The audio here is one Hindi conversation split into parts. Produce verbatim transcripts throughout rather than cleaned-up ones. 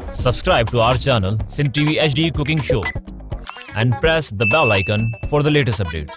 Subscribe to our channel Sin T V H D Cooking Show and press the bell icon for the latest updates.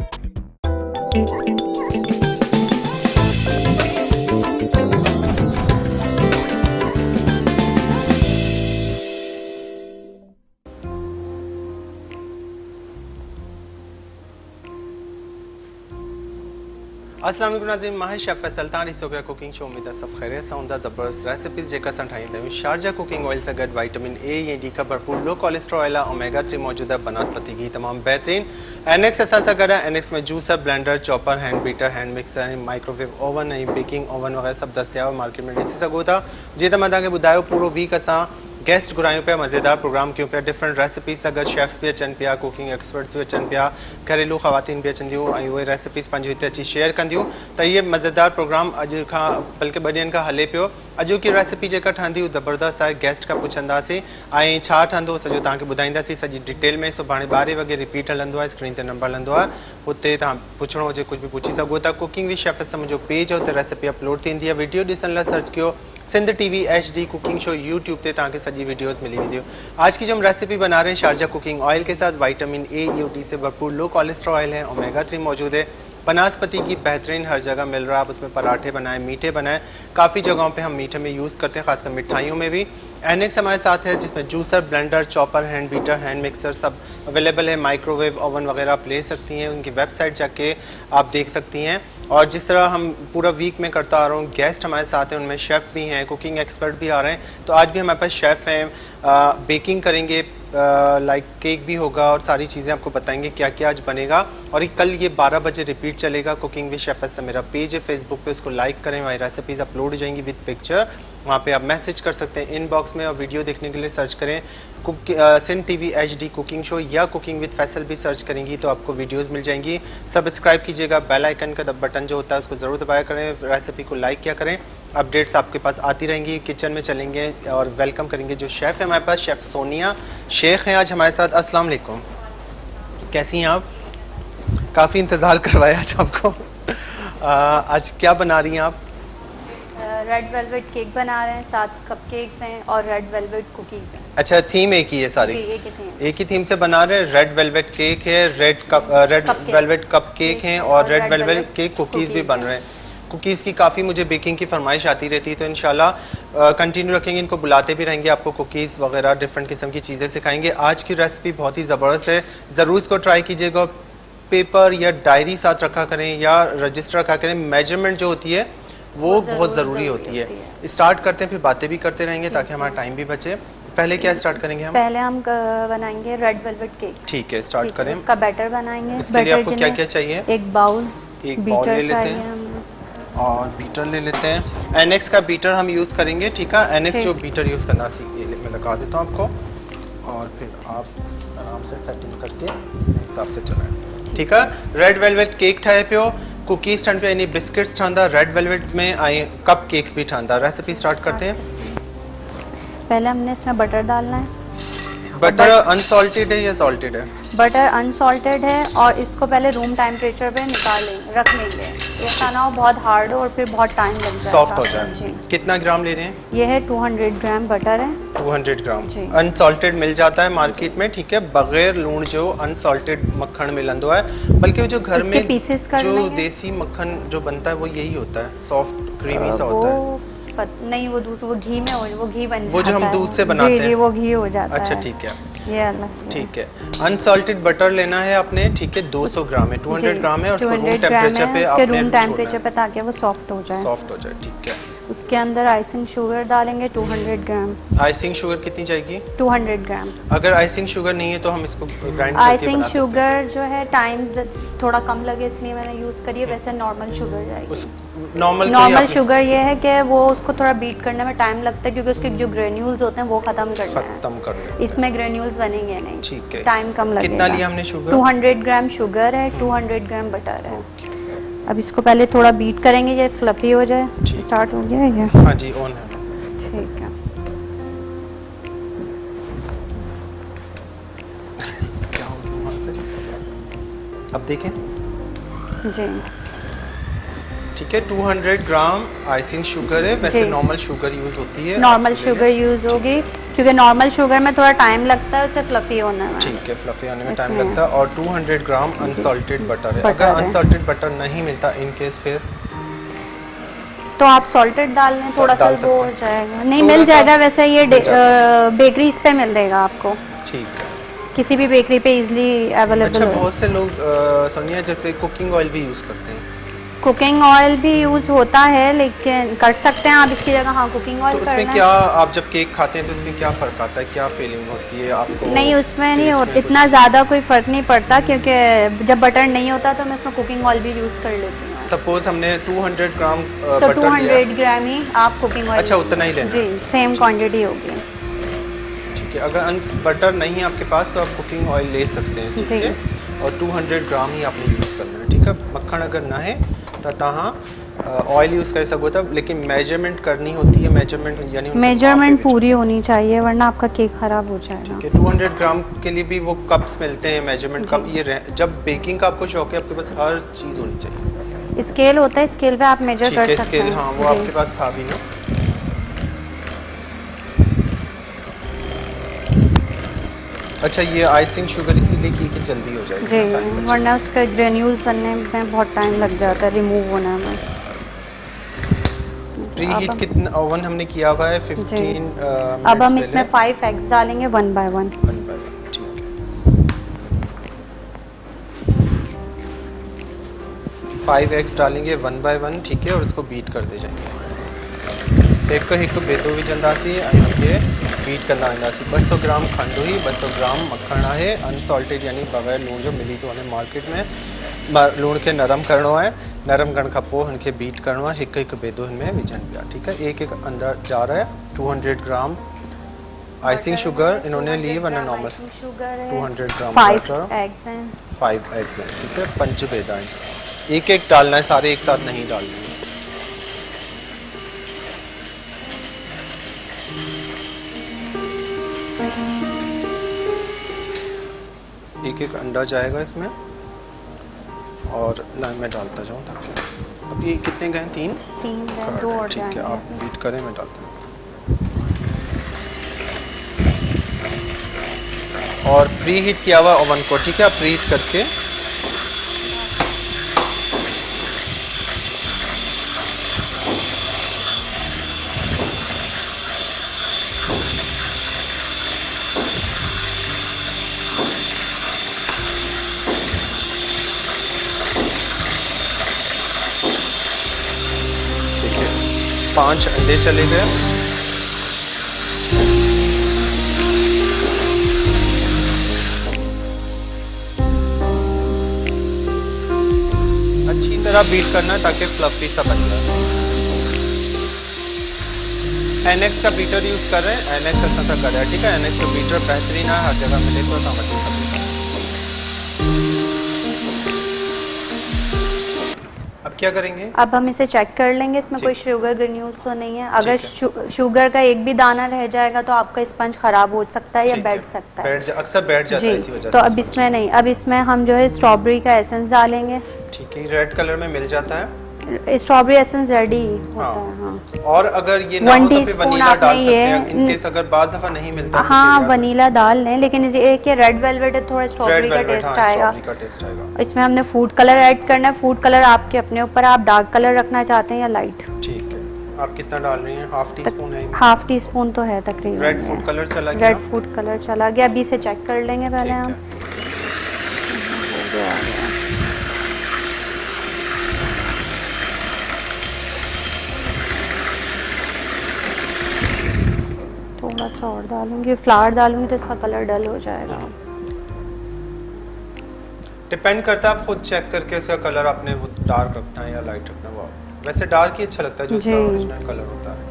अस्सलाम वालेकुम नाज़रीन, माहिर शेफ फैसल तान इस वक्त कुकिंग शो में सब खैरियत सां हूंदा ज़बरदस्त रेसिपीज़ जेका असां ठाहींदा आहियूं। शारजा कुकिंग ऑयल सां गॾु विटामिन ए या डी का भरपूर लो कोलेस्ट्रॉल ऑयल आहे, ओमेगा थ्री मौजूद आहे, बनस्पति घी तमामु बहितरीन। एनएक्स असां सां गॾु आहे। एनएक्स में juicer, blender, chopper, hand beater, hand mixer, microwave oven ऐं बेकिंग ओवन वग़ैरह सभु दस्तियाब मार्केट में ॾिसी सघो था। जीअं त मां तव्हांखे ॿुधायो, पूरो वीक असां गेस्ट घुरायूं पिया, मज़ेदार प्रोग्राम कयूं पिया, डिफरेंट रेसिपीज़ सां गॾु शेफ्स बि अचनि पिया, कुकिंग एक्सपर्ट्स बि अचनि पिया, घरेलू ख़वातीन बि अचंदियूं ऐं उहे रेसिपीज़ पंहिंजूं हिते अची शेयर कंदियूं। त इहे मज़ेदार प्रोग्राम अॼु खां बल्कि ॿ ॾींहंनि खां हले पियो। अॼु की रेसिपी जेका ठहंदी उहा ज़बरदस्त आहे। गेस्ट खां पुछंदासीं ऐं छा ठहंदो सॼो तव्हांखे ॿुधाईंदासीं सॼी डिटेल में। सुभाणे ॿारहें वॻे रिपीट हलंदो आहे, स्क्रीन ते नंबर हलंदो आहे, हुते तव्हां पुछणो हुजे कुझु बि पुछी सघो था। कुकिंग विद शेफ सां मुंहिंजो पेज आहे, हुते रेसिपी अपलोड थींदी आहे। वीडियो ॾिसण लाइ सर्च कयो Sindh TV H D cooking show, YouTube पे तक सभी वीडियोस मिली हुई। आज की जो हम रेसिपी बना रहे हैं शारजा कुकिंग ऑयल के साथ, विटामिन ए ई डी से भरपूर लो कोलेस्ट्रॉल ऑयल है, ओमेगा थ्री मौजूद है, बनस्पति की बेहतरीन हर जगह मिल रहा है। आप उसमें पराठे बनाएं, मीठे बनाएं, काफ़ी जगहों पे हम मीठे में यूज़ करते हैं, खासकर मिठाइयों में भी। एनएक्स हमारे साथ है जिसमें juicer, blender, chopper, hand beater, hand mixer सब अवेलेबल है। माइक्रोवेव ओवन वगैरह आप ले सकती हैं, उनकी वेबसाइट जाके आप देख सकती हैं। और जिस तरह हम पूरा वीक में करता आ रहा हूँ, गेस्ट हमारे साथ हैं, उनमें शेफ़ भी हैं, कुकिंग एक्सपर्ट भी आ रहे हैं। तो आज भी हमारे पास शेफ़ हैं, बेकिंग करेंगे, लाइक केक भी होगा और सारी चीज़ें आपको बताएंगे क्या क्या आज बनेगा। और ये कल ये बारह बजे रिपीट चलेगा। कुकिंग विद शेफ से मेरा पेज है फेसबुक पे, उसको लाइक करें, वहाँ रेसिपीज़ अपलोड हो जाएंगी विद पिक्चर। वहाँ पे आप मैसेज कर सकते हैं इनबॉक्स में, और वीडियो देखने के लिए सर्च करें cook Sun TV H D cooking show या कुकिंग विद फैसल भी सर्च करेंगी तो आपको वीडियोस मिल जाएंगी। सब्सक्राइब कीजिएगा, बेल आइकन का बटन जो होता है उसको ज़रूर दबाया करें, रेसिपी को लाइक किया करें, अपडेट्स आपके पास आती रहेंगी। किचन में चलेंगे और वेलकम करेंगे जो शेफ़ है हमारे पास, शेफ़ सोनिया शेख हैं आज हमारे साथ। अस्सलाम वालेकुम, कैसी हैं आप? काफ़ी इंतज़ार करवाया आज आपको। आज क्या बना रही हैं आप? रेड वेलवेट केक बना रहे हैं, सात कपकेक्स हैं और रेड वेलवेट कुकीज़ हैं। अच्छा, थीम एक ही है सारी? एक ही थीम, एक ही थीम से बना रहे हैं। रेड वेलवेट केक है, red cup red velvet cupcake हैं और रेड वेलवेट केक कुकीज़ भी बन रहे हैं। कुकीज़ की काफ़ी मुझे बेकिंग की फरमाइश आती रहती है, तो इंशाल्लाह कंटिन्यू रखेंगे, इनको बुलाते भी रहेंगे, आपको कुकीज़ वगैरह डिफरेंट किस्म की चीज़ें सिखाएंगे। आज की रेसिपी बहुत ही ज़बरदस्त है, ज़रूर इसको ट्राई कीजिएगा। पेपर या डायरी साथ रखा करें या रजिस्टर रखा करें। मेजरमेंट जो होती है वो बहुत ज़रूरी होती है। स्टार्ट करते हैं, फिर बातें भी करते रहेंगे ताकि हमारा टाइम भी बचे। पहले क्या स्टार्ट करेंगे हम? पहले हम बनाएंगे रेड वेलवेट केक। ठीक है, स्टार्ट करें। इसका बैटर बनाएंगे। इसके लिए आपको क्या क्या चाहिए? एक बाउल, एक बाउल ले लेते हैं और बीटर ले लेते हैं। एनएक्स का बीटर हम यूज़ करेंगे, ठीक है? एनएक्स जो बीटर यूज़ करना सीखिए, मैं लगा देता हूँ आपको, और फिर आप आराम से सेटिंग करके हिसाब से चलाएं, ठीक है? रेड वेलवेट केक ठाए पियो, कुकीज़ ठंड पे यानी बिस्किट्स ठंडा, रेड वेलवेट में आई कप केक्स भी ठंडा। रेसिपी स्टार्ट करते हैं। पहले हमने इसमें बटर डालना है। बटर अनसॉल्टेड है या सॉल्टेड है? बटर अनसॉल्टेड है और इसको पहले रूम टेम्परेचर पे निकाल लेंगे, रख लेंगे। ऐसा ना हो बहुत हार्ड हो और फिर बहुत टाइम लग जाए, सॉफ्ट हो जाए। कितना ग्राम ले रहे हैं? ये है दो सौ ग्राम बटर है। दो सौ ग्राम अनसॉल्टेड मिल जाता है मार्केट में, ठीक है? बगैर लूण जो अनसॉल्टेड मक्खन मिलंदो है, बल्कि जो घर में जो देसी मक्खन जो बनता है वो यही होता है, सॉफ्ट क्रीमी सा होता है। नहीं, वो दूध वो घी में हो, वो घी बन जाता वो जो हम दूध से बनाते हैं। जी, जी, वो घी हो जाता है। अच्छा, ठीक है, ये अल्लाह, ठीक है। अनसॉल्टेड बटर लेना है आपने, ठीक है? दो सौ ग्राम है, दो सौ ग्राम है, और उसको रूम टेम्परेचर पे आपने रूम टेम्परेचर पे ताकि वो सॉफ्ट हो जाए, सॉफ्ट हो जाए, ठीक है? उसके अंदर आइसिंग शुगर डालेंगे दो सौ ग्राम। आइसिंग शुगर कितनी चाहिए? दो सौ ग्राम। अगर आइसिंग शुगर नहीं है तो हम इसको ग्राइंड करके बना सकते हैं। आइसिंग शुगर जो है टाइम थोड़ा कम लगे इसलिए मैंने यूज़ करी है, वैसे नॉर्मल शुगर जाएगी। नॉर्मल नॉर्मल शुगर ये है कि वो उसको थोड़ा बीट करने में टाइम लगता है, क्योंकि उसके जो ग्रेन्यूल्स होते हैं वो खत्म करना है, खत्म करना है। इसमें ग्रेन्यूल्स बनेंगे नहीं, ठीक है, टाइम कम लगेगा। कितना लिया हमने शुगर? दो सौ ग्राम शुगर है, दो सौ ग्राम बटर है। अब इसको पहले थोड़ा बीट करेंगे, ये फ्लफी हो जाए। स्टार्ट हो गया ये? हाँ जी, ऑन है। ठीक है, क्या हो गया वहाँ से? अब देखें जी। ठीक है। Two hundred gram icing sugar है, वैसे नॉर्मल शुगर यूज होती है, नॉर्मल शुगर यूज होगी क्योंकि नॉर्मल शुगर में थोड़ा टाइम लगता है उसे फ्लफी होने में। ठीक है, फ्लफी होने में टाइम लगता है। और two hundred gram unsalted butter है। अगर अनसॉल्टेड बटर नहीं मिलता इन केस फिर तो आप सॉल्टेड डाल लें, थोड़ा सा वो हो जाएगा। नहीं मिल जाएगा वैसे, ये बेकरीज पे मिल जाएगा आपको। ठीक है, किसी भी बेकरी पे इजीली अवेलेबल। अच्छा, बहुत से लोग सोनिया जैसे कुकिंग ऑयल भी यूज करते हैं। कुकिंग ऑयल भी यूज होता है लेकिन कर सकते हैं आप इसकी जगह। हाँ, कुकिंग ऑयल तो उसमें क्या आप जब केक खाते हैं तो इसमें क्या फ़र्क आता है, क्या फीलिंग होती है आपको? नहीं, उसमें नहीं होता इतना ज़्यादा कोई फ़र्क नहीं पड़ता क्योंकि जब बटर नहीं होता तो मैं उसमें कुकिंग ऑयल भी यूज़ कर लेती हूँ। सपोज हमने टू हंड्रेड ग्राम तो टू हंड्रेड ग्राम ही आप कुकिंग ऑयल। अच्छा, उतना ही लेना जी, सेम क्वान्टिटी होगी। ठीक है, अगर बटर नहीं है आपके पास तो आप कुकिंग ऑयल ले सकते हैं। ठीक है, और टू हंड्रेड ग्राम ही आपने यूज़ करना है। ठीक है, मक्खन अगर ना है तो तहाँ ऑयल यूज़ कर सकते हो, लेकिन मेजरमेंट करनी होती है। मेजरमेंट यानी मेजरमेंट पूरी होनी चाहिए वरना आपका केक ख़राब हो जाएगा। ठीक है, टू हंड्रेड ग्राम के लिए भी वो कप्स मिलते हैं, मेजरमेंट कप। ये जब बेकिंग का आपको शौक है आपके पास हर चीज़ होनी चाहिए। स्केल होता है, स्केल पे आप मेजर कर सकते हैं। स्केल, हाँ, वो आपके पास था भी ना। अच्छा, ये आइसिंग शुगर इसीलिए की कि जल्दी हो जाएगी जी, वरना उसका ग्रेन्यूल्स बनने में बहुत टाइम लग जाता है, रिमूव होने में। प्री हीट कितना ओवन हमने किया हुआ है? Fifteen minutes. अब हम इसमें फाइव एग्स डालेंगे one by one. One by one, ठीक है। फाइव एग्स डालेंगे वन बाय वन, ठीक है, और इसको बीट करते जाएंगे। एक हिकु बेदो विझंदासीं ऐं हुनखे बीट कंदा वेंदासीं। ॿ सौ ग्राम खंडु हुई, ॿ सौ ग्राम मक्खण आहे अनसॉल्टेड, यानी बग़ैर लूण जो मिली थो वञे मार्केट में। लूण खे नरम करणो आहे, नरम करण खां पोइ हुनखे बीट करणो आहे। हिकु हिकु बेदो हिन में विझनि पिया। ठीक है, एक एक अंदर जा रहा है। Two hundred gram icing sugar इन्होंने ली, वरना normal two hundred gram five eggs हैं। फाइव एग्स हैं, ठीक है। पंच बेदा है, एक एक डालना है, सारे एक साथ नहीं डालने हैं। एक एक अंडा जाएगा इसमें और लाइन में डालता जाऊँ ताकि। अब ये कितने गए? तीन तीन गए, दो और ठीक है, आप बीट करें, मैं डालता हूँ। और प्री हीट किया हुआ ओवन को, ठीक है, आप प्री हीट करके पांच अंडे चले गए। अच्छी तरह बीट करना है ताकि फ्लफी सा बन जाए। एनएक्स का बीटर यूज कर रहे हैं, एनएक्स ऐसा सा कर रहा है, ठीक है। एनएक्स का बीटर बेहतरीन है, हर जगह मिले तो तामती। अब क्या करेंगे? अब हम इसे चेक कर लेंगे, इसमें कोई शुगर ग्रेन्यूल्स तो नहीं है। अगर शु, शुगर का एक भी दाना रह जाएगा तो आपका स्पंज खराब हो सकता है या बैठ सकता है। बैठ जा, अक्सर बैठ जाता है इसी वजह से। तो अब इसमें नहीं, अब इसमें हम जो है स्ट्रॉबेरी का एसेंस डालेंगे। ठीक है, रेड कलर में मिल जाता है, स्ट्रॉबेरी एसेंस रेडी होता है। हाँ। और अगर ये ना हो तो फिर वनीला डाल सकते हैं, इन केस अगर बाज़ दफा नहीं मिलता। हाँ, वनीला डाल लें, लेकिन एक ये रेड वेलवेट है, थोड़ा स्ट्रॉबेरी का टेस्ट आएगा। इसमें हमने फूड कलर ऐड करना है। फूड कलर आपके अपने ऊपर, आप डार्क कलर रखना चाहते हैं या लाइट। ठीक है, आप कितना डाल रही हैं? हाफ टी स्पून है? हाफ टी स्पून तो है तकरीबन। रेड फूड कलर चला गया। रेड फूड कलर चला गया। अभी इसे चेक कर लेंगे पहले हम। थोड़ा सा और डालूंगी, फ्लावर डालूंगी तो इसका कलर डल हो जाएगा। डिपेंड करता है, आप खुद चेक करके इसका कलर आपने वो डार्क रखना है या लाइट रखना है। वो वैसे डार्क ही अच्छा लगता है जो इसका ओरिजिनल कलर होता है।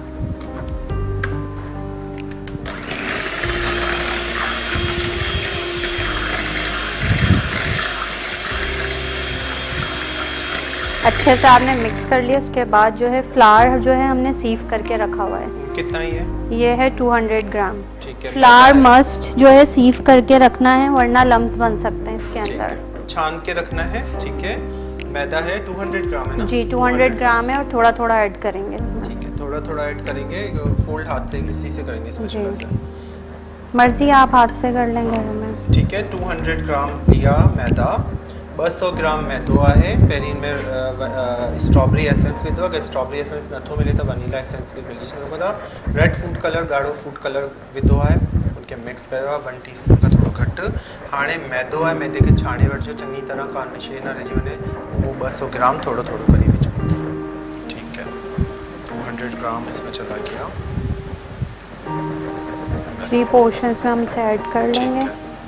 अच्छे से आपने मिक्स कर लिया। उसके बाद जो है फ्लावर जो है हमने सीव करके रखा हुआ है। कितना ही है? ये है टू हंड्रेड ग्राम। ठीक है, फ्लावर मस्ट जो है सीव करके रखना है वरना लम्स बन सकते हैं इसके अंदर। छान के रखना है, ठीक है। मैदा है दो सौ ग्राम है ना जी, दो सौ ग्राम है और थोड़ा थोड़ा ऐड करेंगे इसमें। ठीक है, थोड़ा थोड़ा ऐड करेंगे, फोल्ड हाथ से इसी से करेंगे इसमें जी, से। मर्जी आप हाथ से कर लेंगे हमें। ठीक है, दो सौ ग्राम लिया मैदा, दो सौ ग्राम मैदो है, पेरिन में स्ट्रॉबेरी एसेंस विदो, अगर स्ट्रॉबेरी एसेंस नथो मिले तो वनीला एसेंस भी मिल जैसे रेड फूड कलर गाढ़ो फूड कलर विदो है, उनके मिक्स कयो वन टीस्पून का थोड़ा घट। हाणे मैदो है, मैदे के छाणे वठिजो चङी तरह का नशे न रहिजी वञे, वो दो सौ ग्राम थोड़ो थोड़ो करी विझो। ठीक है, दो सौ ग्राम इसमें चला गया, थ्री पोर्शंस में हम इसे ऐड कर लेंगे।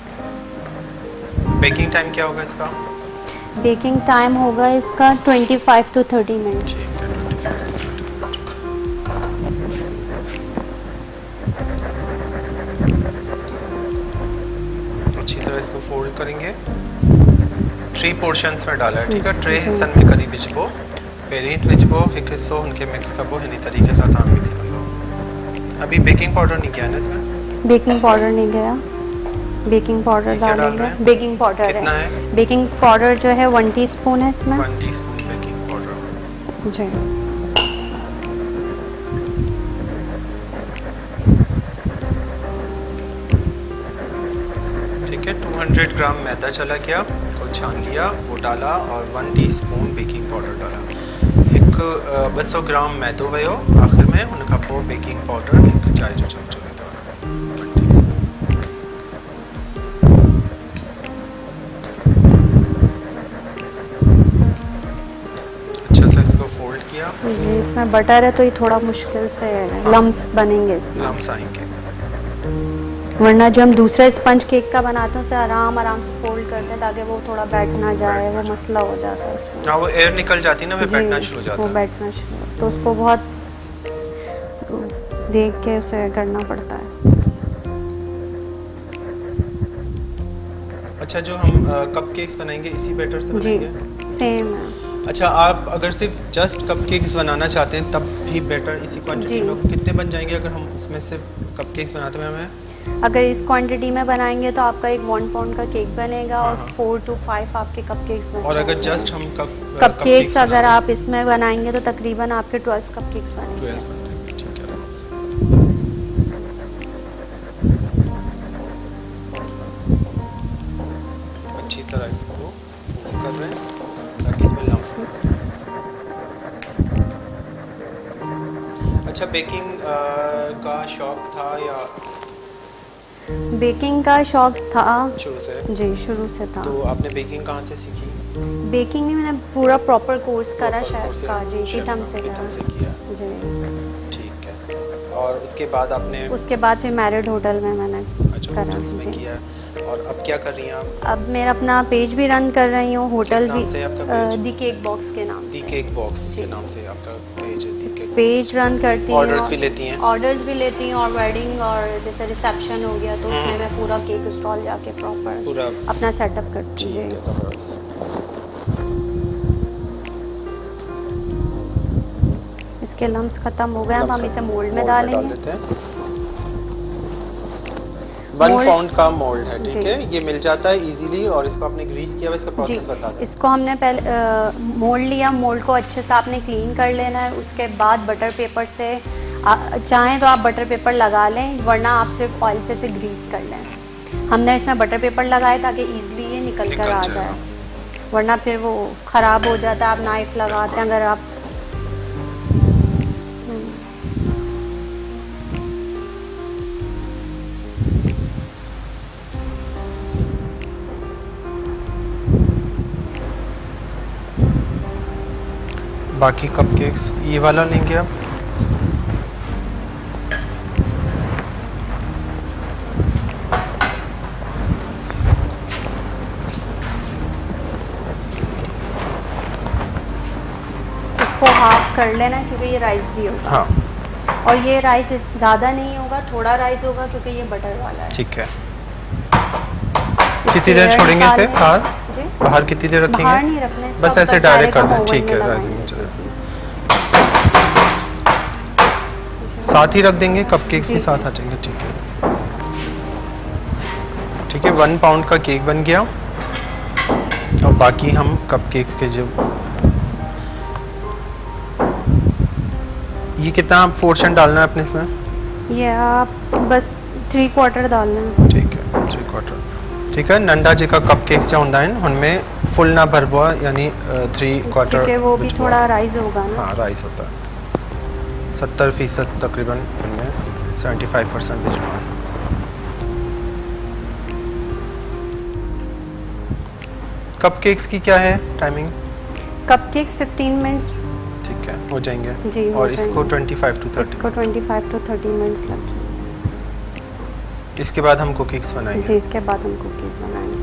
बेकिंग टाइम क्या होगा इसका? बेकिंग टाइम होगा इसका पच्चीस टू तीस मिनट। ठीक है, अच्छी तरह इसको फोल्ड करेंगे, थ्री पोर्शंस में डाला है। ठीक है, ट्रे हिस्सन में करी विझबो, पेरिंट विझबो, एक हिस्सो उनके मिक्स करबो, हिनी तरीके से आप मिक्स कर लो। अभी बेकिंग पाउडर नहीं किया ना इसमें? बेकिंग पाउडर नहीं गया, बेकिंग पाउडर डालेंगे। बेकिंग पाउडर कितना है, है? बेकिंग पाउडर जो है वन टीस्पून है इसमें। वन टीस्पून बेकिंग पाउडर जी। ठीक है, दो सौ ग्राम मैदा चला गया, इसको छान लिया, वो डाला और वन टीस्पून बेकिंग पाउडर डाला। एक दो सौ ग्राम मैदो वयो आखिर में, उनका पोइ बेकिंग पाउडर एक चाय जो चमचो विधो। जी, इसमें बटर है तो ये थोड़ा मुश्किल से लम्स बनेंगे, लम्स आएंगे, वरना जो हम दूसरे स्पंज केक का बनाते हैं उसे आराम आराम से फोल्ड करते हैं ताकि वो थोड़ा बैठ ना जाए, वो मसला हो जाता है उसमें। हाँ, वो एयर निकल जाती है ना, वो बैठना शुरू हो जाता है, वो बैठना शुरू, तो उसको बहुत देख के उसे करना पड़ता है। अच्छा, जो हम कपकेक्स बनाएंगे इसी बैटर से बनाएंगे? सेम है। अच्छा, आप अगर सिर्फ जस्ट कपकेक्स बनाना चाहते हैं तब भी बैटर इसी क्वांटिटी में कितने बन जाएंगे? अगर हम इसमें सिर्फ कपकेक्स बनाते हैं हमें, अगर इस क्वांटिटी में बनाएंगे तो आपका एक वन पाउंड का केक बनेगा। हाँ, और फोर टू फाइव आपके कपकेक्स बनेंगे। और अगर जस्ट हम कप कपकेक्स अगर आप इसमें बनाएंगे तो तकरीबन आपके ट्वेल्व कपकेक्स बनेंगे। ट्वेल्व बनेंगे, ठीक है। अच्छी तरह इसको फोल्ड कर रहे हैं ताकि इसमें लम्स ना बने। अच्छा, बेकिंग का शौक था या? बेकिंग का शौक था शुरू से? जी, शुरू से था। तो आपने बेकिंग कहाँ से सीखी? बेकिंग में मैंने पूरा प्रॉपर कोर्स करा शेफ का। जी, शीतम से शीतम से किया जी। ठीक है, और उसके बाद आपने? उसके बाद फिर मैरिड होटल में मैंने अच्छा, होटल्स में किया। और अब क्या कर रही हैं आप? अब मेरा अपना पेज भी रन कर रही हूँ, होटल भी। से आपका पेज? दी केक बॉक्स के नाम दी केक बॉक्स के नाम से आपका पेज है। दी केक पेज रन करती हूँ, ऑर्डर्स भी लेती हैं? ऑर्डर्स भी लेती हूँ, और वेडिंग और जैसे रिसेप्शन हो गया तो उसमें मैं पूरा केक स्टॉल जाके प्रॉपर पूरा अपना सेटअप करती हूँ। ठीक है, ज़बरदस्त। इसके लम्स खत्म हो गए, अब हम इसे मोल्ड में डालेंगे। डाल देते हैं। वन पाउंड का मोल्ड है, ठीक है, ये मिल जाता है इजीली। और इसको आपने ग्रीस किया हुआ, इसका प्रोसेस बता दें। इसको हमने पहले मोल्ड लिया, मोल्ड को अच्छे से आपने क्लीन कर लेना है। उसके बाद बटर पेपर से आ, चाहें तो आप बटर पेपर लगा लें, वरना आप सिर्फ ऑयल से इसे ग्रीस कर लें। हमने इसमें बटर पेपर लगाया ताकि ईजिली ये निकल, निकल कर आ जाए, वरना फिर वो ख़राब हो जाता है। आप नाइफ लगाते हैं, अगर आप बाकी कपकेक्स ये वाला लेंगे आप। इसको हाफ कर लेना क्योंकि ये राइस भी होगा। हाँ, और ये राइस ज़्यादा नहीं होगा, थोड़ा राइस होगा क्योंकि ये बटर वाला है। ठीक है। कितनी देर छोड़ेंगे इसे बाहर? बाहर कितनी देर रखेंगे? बाहर नहीं रखना, बस ऐसे डायरेक्ट कर दें, ठीक है। राइसिंग में चले साथ ही रख देंगे, कपकेक्स के साथ आ जाएंगे, ठीक है। ठीक है, वन पाउंड का केक बन गया। और बाकी हम कपकेक्स के जो ये कितना पोर्शन डालना है अपने इसमें? ये आप बस थ्री क्वार्टर डालना है। ठीक है, थ्री क्वार्टर। ठीक है, नंढा जेका कपकेक्स जो होंदा है उनमें फुल ना भरबो यानी थ्री क्वार्टर। ठीक है, वो भी थोड़ा राइस होगा ना। हाँ, राइस होता है सत्तर फीसद तकरीबन, उनमें सेवेंटी फाइव परसेंट भिजवा है। कपकेक्स की क्या है टाइमिंग? Cupcakes fifteen minutes. ठीक है, हो जाएंगे जी। और इसको ट्वेंटी फाइव टू थर्टी इसको twenty five to thirty minutes लग जाएंगे। इसके बाद हम कुकीज़ बनाएंगे। जी, इसके बाद हम कुकीज़ बनाएंगे।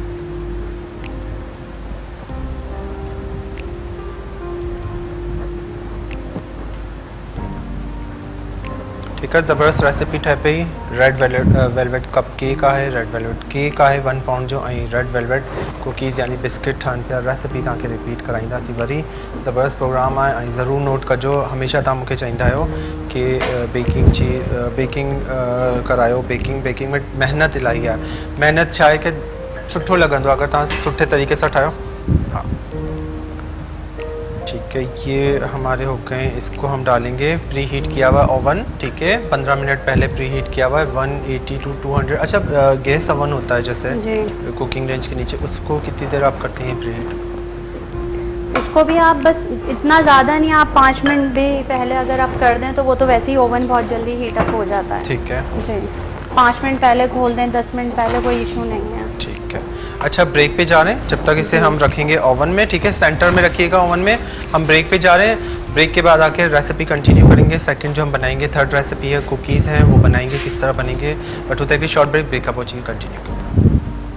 ठीक है, ज़बरदस्त रेसिपी टाइप ही red velvet velvet cupcake का है, रेड वेलवेट केक का है वन पाउंड जो ऐं रेड वेलवेट कुकीज़ यानी बिस्किट ठान पिया रेसिपी तव्हांखे रिपीट कराईंदासीं वरी। ज़बरदस्त प्रोग्राम आहे ऐं ज़रूरु नोट कजो। हमेशह तव्हां मूंखे चवंदा आहियो कि बेकिंग जी बेकिंग करायो। बेकिंग बेकिंग में महिनत इलाही आहे। महिनत छा आहे कि सुठो लॻंदो अगरि तव्हां सुठे तरीक़े सां ठाहियो। हाँ, ठीक है, ये हमारे हो गए। इसको हम डालेंगे प्री हीट किया हुआ ओवन। ठीक है, पंद्रह मिनट पहले प्री हीट किया हुआ है one eighty to two hundred. अच्छा, गैस ओवन होता है जैसे कुकिंग रेंज के नीचे, उसको कितनी देर आप करते हैं प्री हीट? उसको भी आप बस इतना ज़्यादा नहीं, आप पाँच मिनट भी पहले अगर आप कर दें तो वो तो वैसे ही ओवन बहुत जल्दी हीट अप हो जाता है। ठीक है जी, पाँच मिनट पहले खोल दें, दस मिनट पहले, कोई इशू नहीं है। ठीक है। अच्छा, ब्रेक पे जा रहे हैं जब तक इसे हम रखेंगे ओवन में। ठीक है, सेंटर में रखिएगा ओवन में। हम ब्रेक पे जा रहे हैं। ब्रेक के बाद आके रेसिपी कंटिन्यू करेंगे। सेकंड जो हम बनाएंगे थर्ड रेसिपी है कुकीज़ हैं, वो बनाएंगे किस तरह बनेंगे। बट उतर के शॉर्ट ब्रेक ब्रेक पहुँचेंगे, कंटिन्यू करते हैं।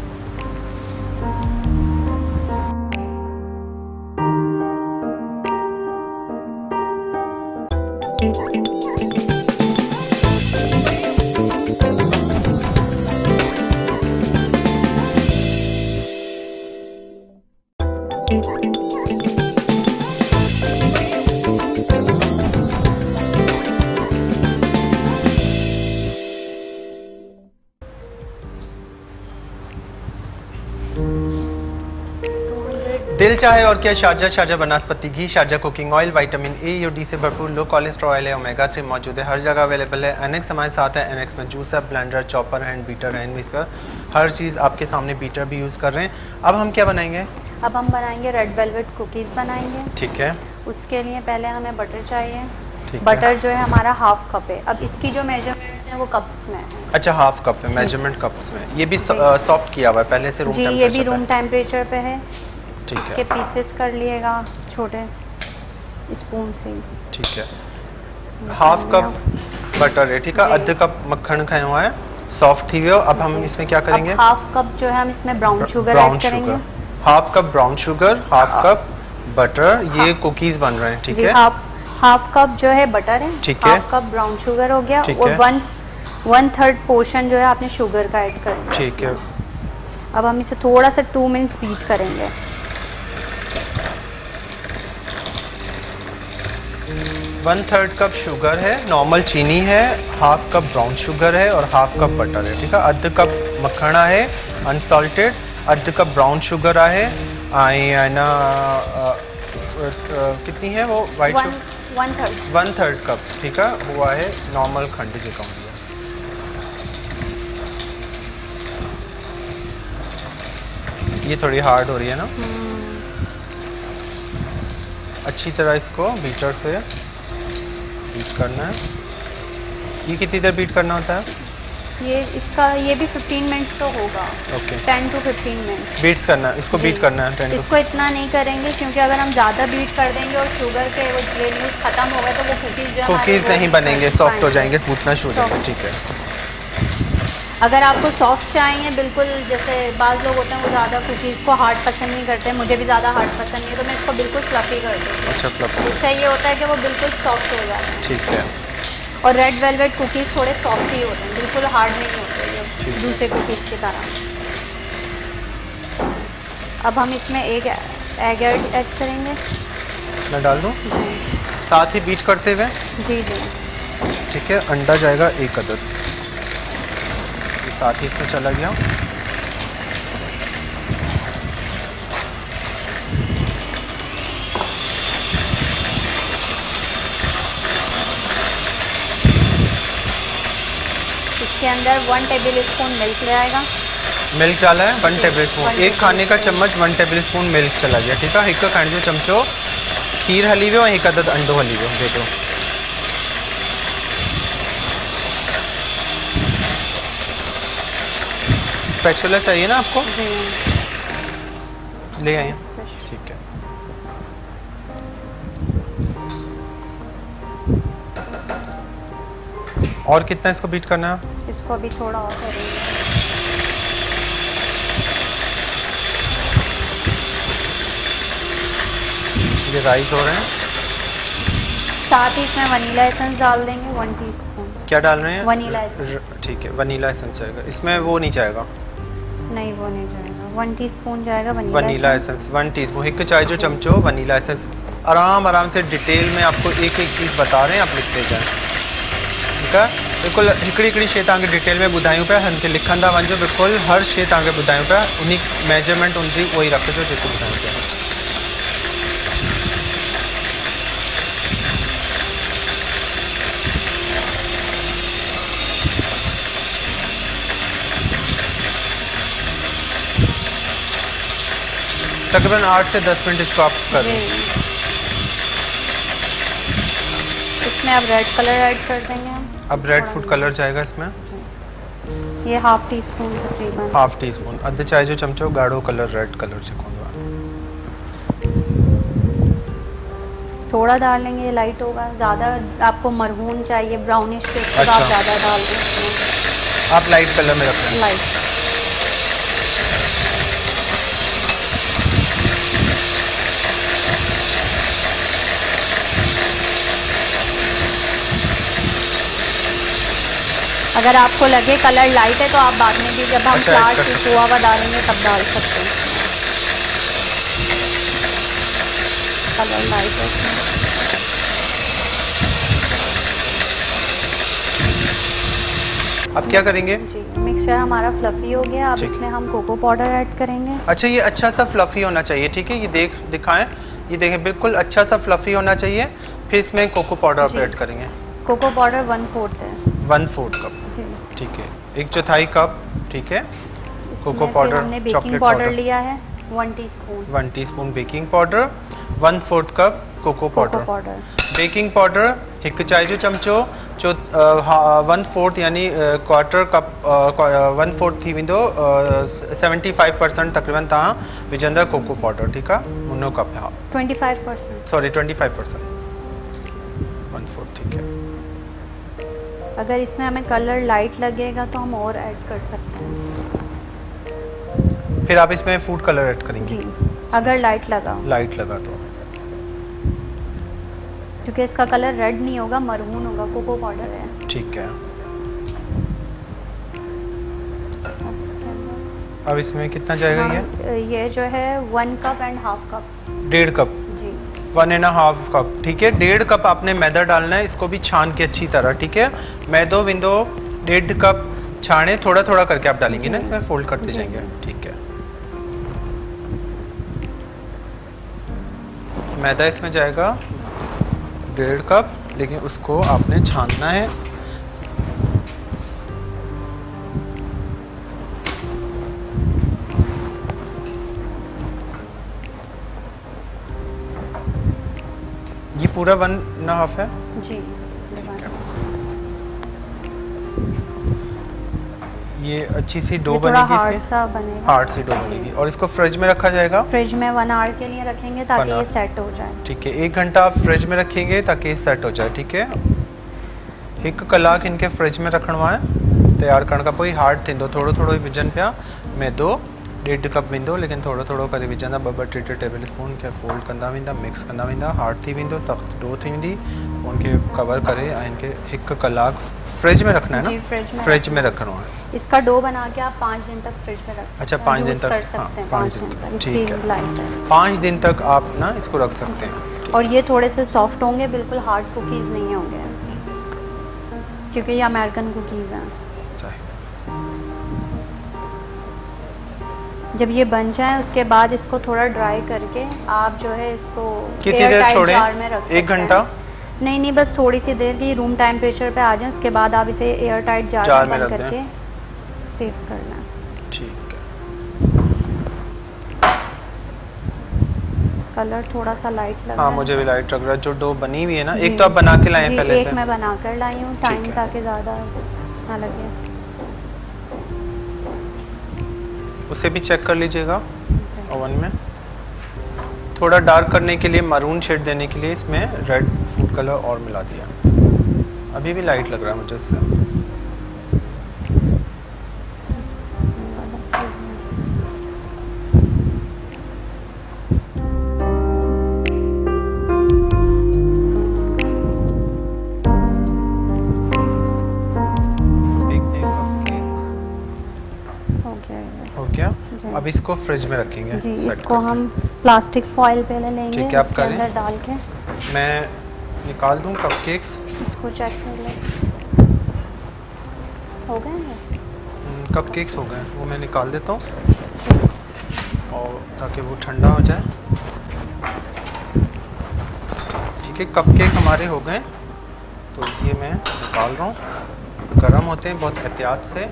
दिल चाहे और क्या, शारजा शारजा बनास्पति घी, शारजा कुकिंग ऑयल, विटामिन ए और डी से भरपूर लो कोलेस्ट्रॉल ऑयल है, ओमेगा थ्री मौजूद है, हर जगह अवेलेबल है। एनेक्स हमारे साथ है। एनेक्स में juicer, blender, chopper, hand beater, hand whisker, हर चीज़ आपके सामने। बीटर भी यूज़ कर रहे हैं। अब हम क्या बनाएंगे? अब हम बनाएंगे रेड वेलवेट कुकीज़ बनाएंगे। ठीक है, उसके लिए पहले हमें बटर चाहिए। ठीक बटर है। जो है हमारा हाफ कप है। अब इसकी जो मेजरमेंट्स हैं वो कप्स में है। अच्छा, हाफ कप है मेजरमेंट कप्स में। ये भी सॉफ्ट किया हुआ है पहले से रूम जी, टेम्परेचर ये भी रूम टेम्परेचर पे है। ठीक के है, पीसेस कर लिएगा छोटे स्पून से। ठीक है। हाफ कप बटर है। ठीक है, अध कप मक्खन खाया हुआ है, सॉफ्ट थी हुई। अब हम इसमें क्या करेंगे? अब हाफ कप जो है हम इसमें ब्राउन शुगर ब्राउन ऐड करेंगे। Sugar, half cup brown sugar, half cup butter. ये कुकीज बन रहे हैं। ठीक है, हाफ हाफ कप जो है बटर है। ठीक है, हाफ कप ब्राउन शुगर हो गया और है। वन वन थर्ड पोर्शन जो है आपने शुगर का ऐड कर दिया। ठीक है। अब हम इसे थोड़ा सा टू मिनट्स बीट करेंगे। वन थर्ड कप शुगर है, नॉर्मल चीनी है, हाफ कप ब्राउन शुगर है और हाफ कप बटर है। ठीक है, अध कप मखणा है अनसॉल्टेड, अध कप ब्राउन शुगर है ऐं ना कितनी है वो white sugar? One third one third cup. ठीक है, वो है नॉर्मल खंड जेका हूंदी आहे। ये थोड़ी हार्ड हो रही है ना। अच्छी तरह इसको बीटर से बीट करना है। ये कितनी देर बीट करना होता है? ये इसका ये भी फिफ्टीन मिनट्स तो होगा। Okay, ten to fifteen minutes beats करना है इसको। बीट करना है टेन टू। इसको इतना नहीं करेंगे क्योंकि अगर हम ज़्यादा बीट कर देंगे और शुगर के वो ग्रेन्यूल्स ख़त्म हो गए तो वो कुकीज़ जो कुकीज़ नहीं बनेंगे, सॉफ्ट हो जाएंगे, टूटना शुरू हो जाएगा। ठीक है, अगर आपको सॉफ्ट चाहिए बिल्कुल, जैसे बाज़ लोग होते हैं वो ज़्यादा कुकीज़ को हार्ड पसंद नहीं करते, मुझे भी ज़्यादा हार्ड पसंद नहीं है, तो मैं इसको बिल्कुल फ्लफी कर देती हूँ। अच्छा, फ्लफी। इससे ये होता है कि वो बिल्कुल सॉफ्ट हो जाता है। ठीक है। और रेड वेलवेट कुकीज़ थोड़े सॉफ्ट ही होते हैं, बिल्कुल हार्ड नहीं होते ये दूसरे कुकीज़ की तरह। अब हम इसमें एक एग ऐड करेंगे। मैं डाल दूँ साथ ही बीट करते हुए? जी जी। ठीक है, अंडा जाएगा एक अदद, साथ ही इसमें चला गया। इसके अंदर वन टेबल स्पून मिल्क ले आएगा। मिल्क डाला है वन टेबल स्पून, एक खाने का चम्मच वन टेबल स्पून मिल्क चला गया। ठीक है, हिकु खाने जो चमचो खीर हली वियो, एक अदद अंडो हली वियो। देखो स्पेशल चाहिए ना आपको? ले आइए। ठीक है, और कितना इसको बीट करना है? इसको अभी थोड़ा और करेंगे। ये राइस हो रहे हैं, साथ ही इसमें वनीला एसेंस डाल देंगे वन टीस्पून। क्या डाल रहे हैं? Vanilla essence. ठीक है, वनीला एसेंस जाएगा इसमें, वो नहीं जाएगा? नहीं, वो नहीं जाएगा, वन टीस्पून जाएगा vanilla, vanilla essence one teaspoon. एक चाय जो चमचो वनीला एसेंस। आराम आराम से डिटेल में आपको एक एक चीज़ बता रहे हैं, आप लिखते जाएं। ठीक है, बिल्कुल हिकिड़ी हिकिड़ी शइ तव्हांखे डिटेल में ॿुधायूं पिया, हिनखे लिखंदा वञिजो, बिल्कुल हर शइ तव्हांखे ॿुधायूं पिया, उन मेजरमेंट उनजी उहो ई रखिजो जेको ॿुधायूं पिया। तकरीबन आठ से दस मिनट इसको आप करें। इसमें अब रेड कलर ऐड कर देंगे हम। अब रेड फूड कलर जाएगा इसमें, ये हाफ टी स्पून तकरीबन, हाफ टी स्पून, अध चाय जो चमचो गाढ़ो कलर रेड कलर से थोड़ा डालेंगे, ये लाइट होगा। ज़्यादा आपको मरहून चाहिए, ब्राउनिश टेस्ट, अच्छा। तो आप ज़्यादा डाल दें। आप लाइट कलर में रख लें। लाइट। अगर आपको लगे कलर लाइट है तो आप बाद में भी जब हम अच्छा, चाट की खोआ हुआ डालेंगे तब डाल सकते हैं। कलर लाइट है। अब क्या करेंगे? जी, मिक्सचर हमारा फ्लफी हो गया। अब इसमें हम कोको पाउडर ऐड करेंगे। अच्छा, ये अच्छा सा फ्लफी होना चाहिए। ठीक है, ये देख दिखाएं, ये देखें बिल्कुल अच्छा सा फ्लफी होना चाहिए। फिर इसमें कोको पाउडर आप ऐड करेंगे। कोको पाउडर वन फोर्थ है, वन फोर्थ कप। ठीक है, एक चौथाई कप। ठीक है, कोको पाउडर, हमने बेकिंग पाउडर लिया है one teaspoon, one teaspoon baking powder, one fourth cup cocoa powder. Powder baking powder हिकु चाय जो चमचो, जो वन फोर्थ यानी क्वार्टर कप, वन फोर्थ थी वेंदो, सेवेंटी फाइव परसेंट तकरीबन तव्हां विझंदा कोको पाउडर। ठीक है, मुनो कप है, twenty five percent, sorry twenty five percent, one fourth. ठीक है, अगर इसमें हमें कलर लाइट लगेगा तो हम और ऐड कर सकते हैं। फिर आप इसमें फूड कलर ऐड करेंगे? जी, अगर लाइट लगा, लाइट लगा तो, क्योंकि इसका कलर रेड नहीं होगा, मरून होगा, कोको पाउडर है। ठीक है, अब इसमें कितना जाएगा? ये ये जो है one cup and half cup, डेढ़ कप, जी, वन एंड हाफ कप। ठीक है, डेढ़ कप आपने मैदा डालना है, इसको भी छान के अच्छी तरह। ठीक है, मैदो विंदो डेढ़ कप छाने, थोड़ा थोड़ा करके आप डालेंगे ना, इसमें फोल्ड करते जाएंगे। ठीक है, मैदा इसमें जाएगा डेढ़ कप, लेकिन उसको आपने छानना है। ये पूरा वन एंड हाफ है जी। ठीक है, ये अच्छी सी डो बनेगी, हार्ड सा बनेगा, हार्ड सी डो बनेगी, और इसको फ्रिज में रखा जाएगा। फ्रिज में वन आवर के लिए रखेंगे ताकि ये सेट हो जाए। ठीक है, एक घंटा आप फ्रिज में रखेंगे ताकि ये सेट हो जाए। ठीक है, एक कलाक इनके फ्रिज में रखणो है। तैयार करण खां पोइ हार्ड थींदो, थोड़ो थोड़ो ई विझनि पिया मैदो, डेढ़ कप वेंदो, लेकिन थोड़ो थोड़ो करे विझंदा, ॿ ॿ टे टे टेबल स्पून खे फोल्ड कंदा वेंदा, मिक्स कंदा वेंदा, हार्ड थी वेंदो, सख़्त डो थी वेंदी, उनखे कवर करे ऐं इनखे हिकु कलाक फ्रिज में रखना है ना? फ्रिज में, फ्रिज में रखना है। इसका डो बना के आप पाँच दिन तक फ्रिज में रख सकते हैं। अच्छा, पाँच दिन तक कर सकते हैं, पाँच दिन तक। ठीक है, पाँच दिन तक आप ना इसको रख सकते हैं। और ये थोड़े से सॉफ्ट होंगे, बिल्कुल हार्ड कुकीज़ नहीं होंगे, क्योंकि ये अमेरिकन कुकीज़ हैं। जब ये बन जाए उसके बाद इसको थोड़ा ड्राई करके आप जो है इसको कितनी देर छोड़ें? जार में रख सकते एक घंटा? नहीं नहीं, बस थोड़ी सी देर की रूम टेम्परेचर पे आ जाए, उसके बाद आप इसे एयर टाइट जार जार में में बंद रख करके दें। सेव करना। ठीक है। कलर थोड़ा सा लाइट लग रहा हाँ है। मुझे भी लाइट लग रहा है। जो डो बनी हुई है ना, जी, एक तो आप बना के लाए जी, पहले एक से? मैं बना कर लाई हूँ, टाइम है। ताकि ज़्यादा ना लगे। उसे भी चेक कर लीजिएगा ओवन में। थोड़ा डार्क करने के लिए, मरून शेड देने के लिए इसमें रेड फूड कलर और मिला दिया। अभी भी लाइट लग रहा है मुझे इससे। अब इसको फ्रिज में रखेंगे। जी, इसको हम प्लास्टिक फॉइल पहले लेंगे, ठीक है, आप उसके अंदर डाल के। मैं निकाल दूं कपकेक्स? इसको चेक कर ले। हो गए हैं? कपकेक्स हो गए, वो मैं निकाल देता हूँ और ताकि वो ठंडा हो जाए। ठीक है, कपकेक हमारे हो गए, तो ये मैं निकाल रहा हूँ। गरम होते हैं, बहुत एहतियात से।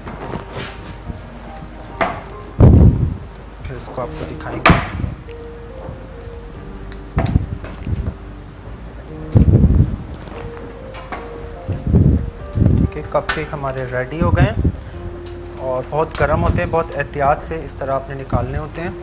फिर इसको आपको दिखाएंगे। ठीक है, कपकेक हमारे रेडी हो गए और बहुत गर्म होते हैं, बहुत एहतियात से इस तरह आपने निकालने होते हैं।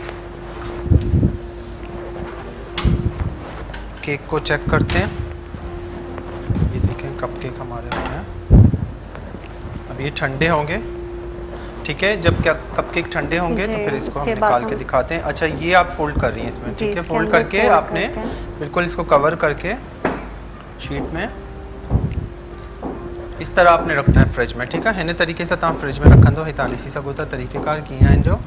केक को चेक करते हैं। ये देखें, कपकेक हमारे हो गए। अब ये ठंडे होंगे। ठीक है, जब क्या कपकेक ठंडे होंगे तो फिर इसको हम निकाल के दिखाते हैं। अच्छा, ये आप फोल्ड कर रही हैं इसमें? ठीक है, फोल्ड करके आपने बिल्कुल इसको कवर करके शीट में इस तरह आपने रखना है फ्रिज में। ठीक है, हिने तरीके से तव्हां फ्रिज में रखन दो। हितां ॾिसी सघो था तरीक़ेकार कीअं आहिनि जो।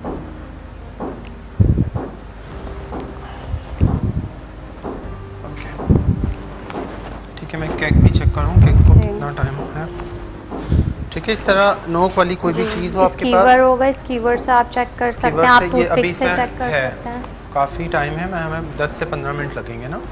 ओके, ठीक है, मैं केक भी चेक करूँ, केक को कितना टाइम है। ठीक है, इस तरह नोक वाली कोई भी चीज़ हो आपके पास। स्कीवर होगा, स्कीवर से आप चेक कर सकते हैं, आप टूथपिक से चेक कर सकते हैं। काफ़ी टाइम है, मैं हमें दस से पंद्रह मिनट लगेंगे ना।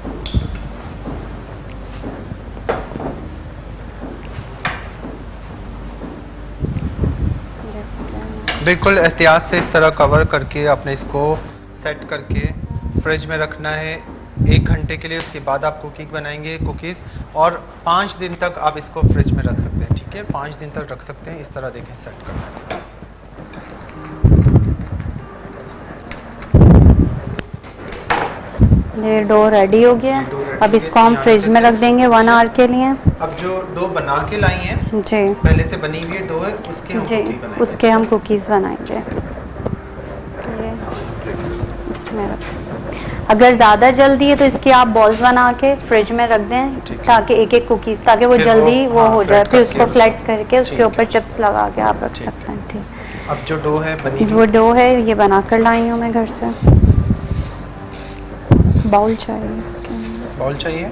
बिल्कुल एहतियात से इस तरह कवर करके आपने इसको सेट करके फ्रिज में रखना है एक घंटे के लिए। उसके बाद आप कुकीज़ बनाएंगे, कुकीज़, और पाँच दिन तक आप इसको फ्रिज में रख सकते हैं। ठीक है, पाँच दिन तक रख सकते हैं। इस तरह देखें, सेट करना है। ये डो रेडी हो गया। अब इसको हम फ्रिज में रख देंगे वन आवर के लिए। अब जो डो बना के लाई हैं जी, पहले से बनी हुई डो है, उसके हम जी कुकीज़ बनाएंगे। उसके हम कुकीज़ बनाएंगे। ये इसमें रख, अगर ज़्यादा जल्दी है तो इसकी आप बॉल्स बना के फ्रिज में रख दें, ताकि एक एक कुकीज़, ताकि वो जल्दी वो, वो हाँ, हो जाए। फिर उसको फ्लैट करके उसके ऊपर चिप्स लगा के आप रख सकते हैं। ठीक, अब जो डो है बनी, वो डो है, ये बना कर लाई हूँ मैं घर से। बाउल चाहिए इसके, बाउल चाहिए,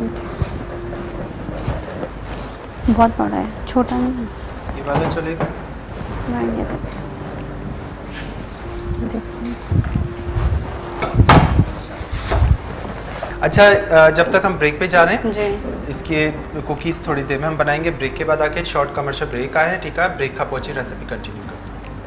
बहुत बड़ा है, छोटा नहीं। ये वाला चलेगा? नहीं, ये देखिए। अच्छा, जब तक हम ब्रेक पे जा रहे हैं जी, इसके कुकीज़ थोड़ी देर में हम बनाएंगे। ब्रेक के बाद आके शॉर्ट कमर्शियल ब्रेक आया है। ठीक है, ब्रेक का पहुंची रेसिपी कंटिन्यू करते हैं।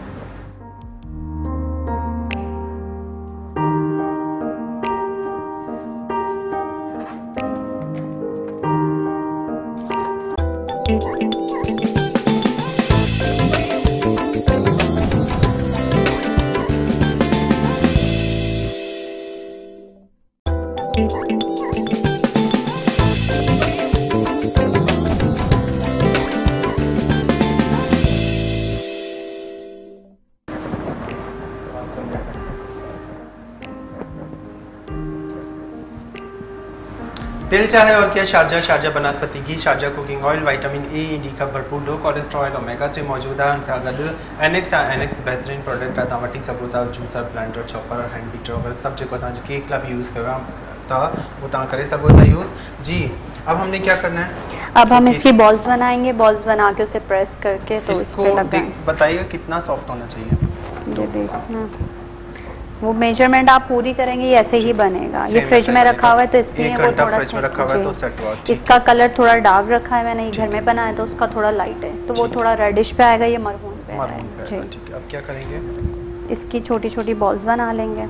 दिल चाहे और क्या, शारजा शारजा बनस्पति घी, शारजा cooking oil, vitamin A E D का भरपूर लो कोलेस्ट्रॉल, ओमेगा थ्री मौजूद है। उनसे गॾु एनेक्स आहे। एनेक्स बेहतरीन प्रोडक्ट आहे, तव्हां वठी सघो था। Juicer, blender, chopper, hand beater वगैरह सब जो असांजे केक लाइ बि यूज़ कयो था, वो तव्हां करे सघो था यूज़। जी, अब हमने क्या करना है? अब हम इसकी बॉल्स बनाएंगे। बॉल्स बना के उसे प्रेस करके तो इसको बताइएगा कितना सॉफ्ट होना चाहिए। ये देखना, वो मेजरमेंट आप पूरी करेंगे ये ऐसे ही बनेगा। ये फ्रिज में रखा हुआ है तो इसलिए वो थोड़ा फ्रिज में रखा हुआ है तो सेट हुआ। इसका कलर थोड़ा डार्क रखा है मैंने, घर में बनाया तो उसका थोड़ा लाइट है तो वो थोड़ा रेडिश पे आएगा, ये मरून पे आएगा। ठीक है, अब क्या करेंगे? इसकी छोटी छोटी बॉल्स बना लेंगे।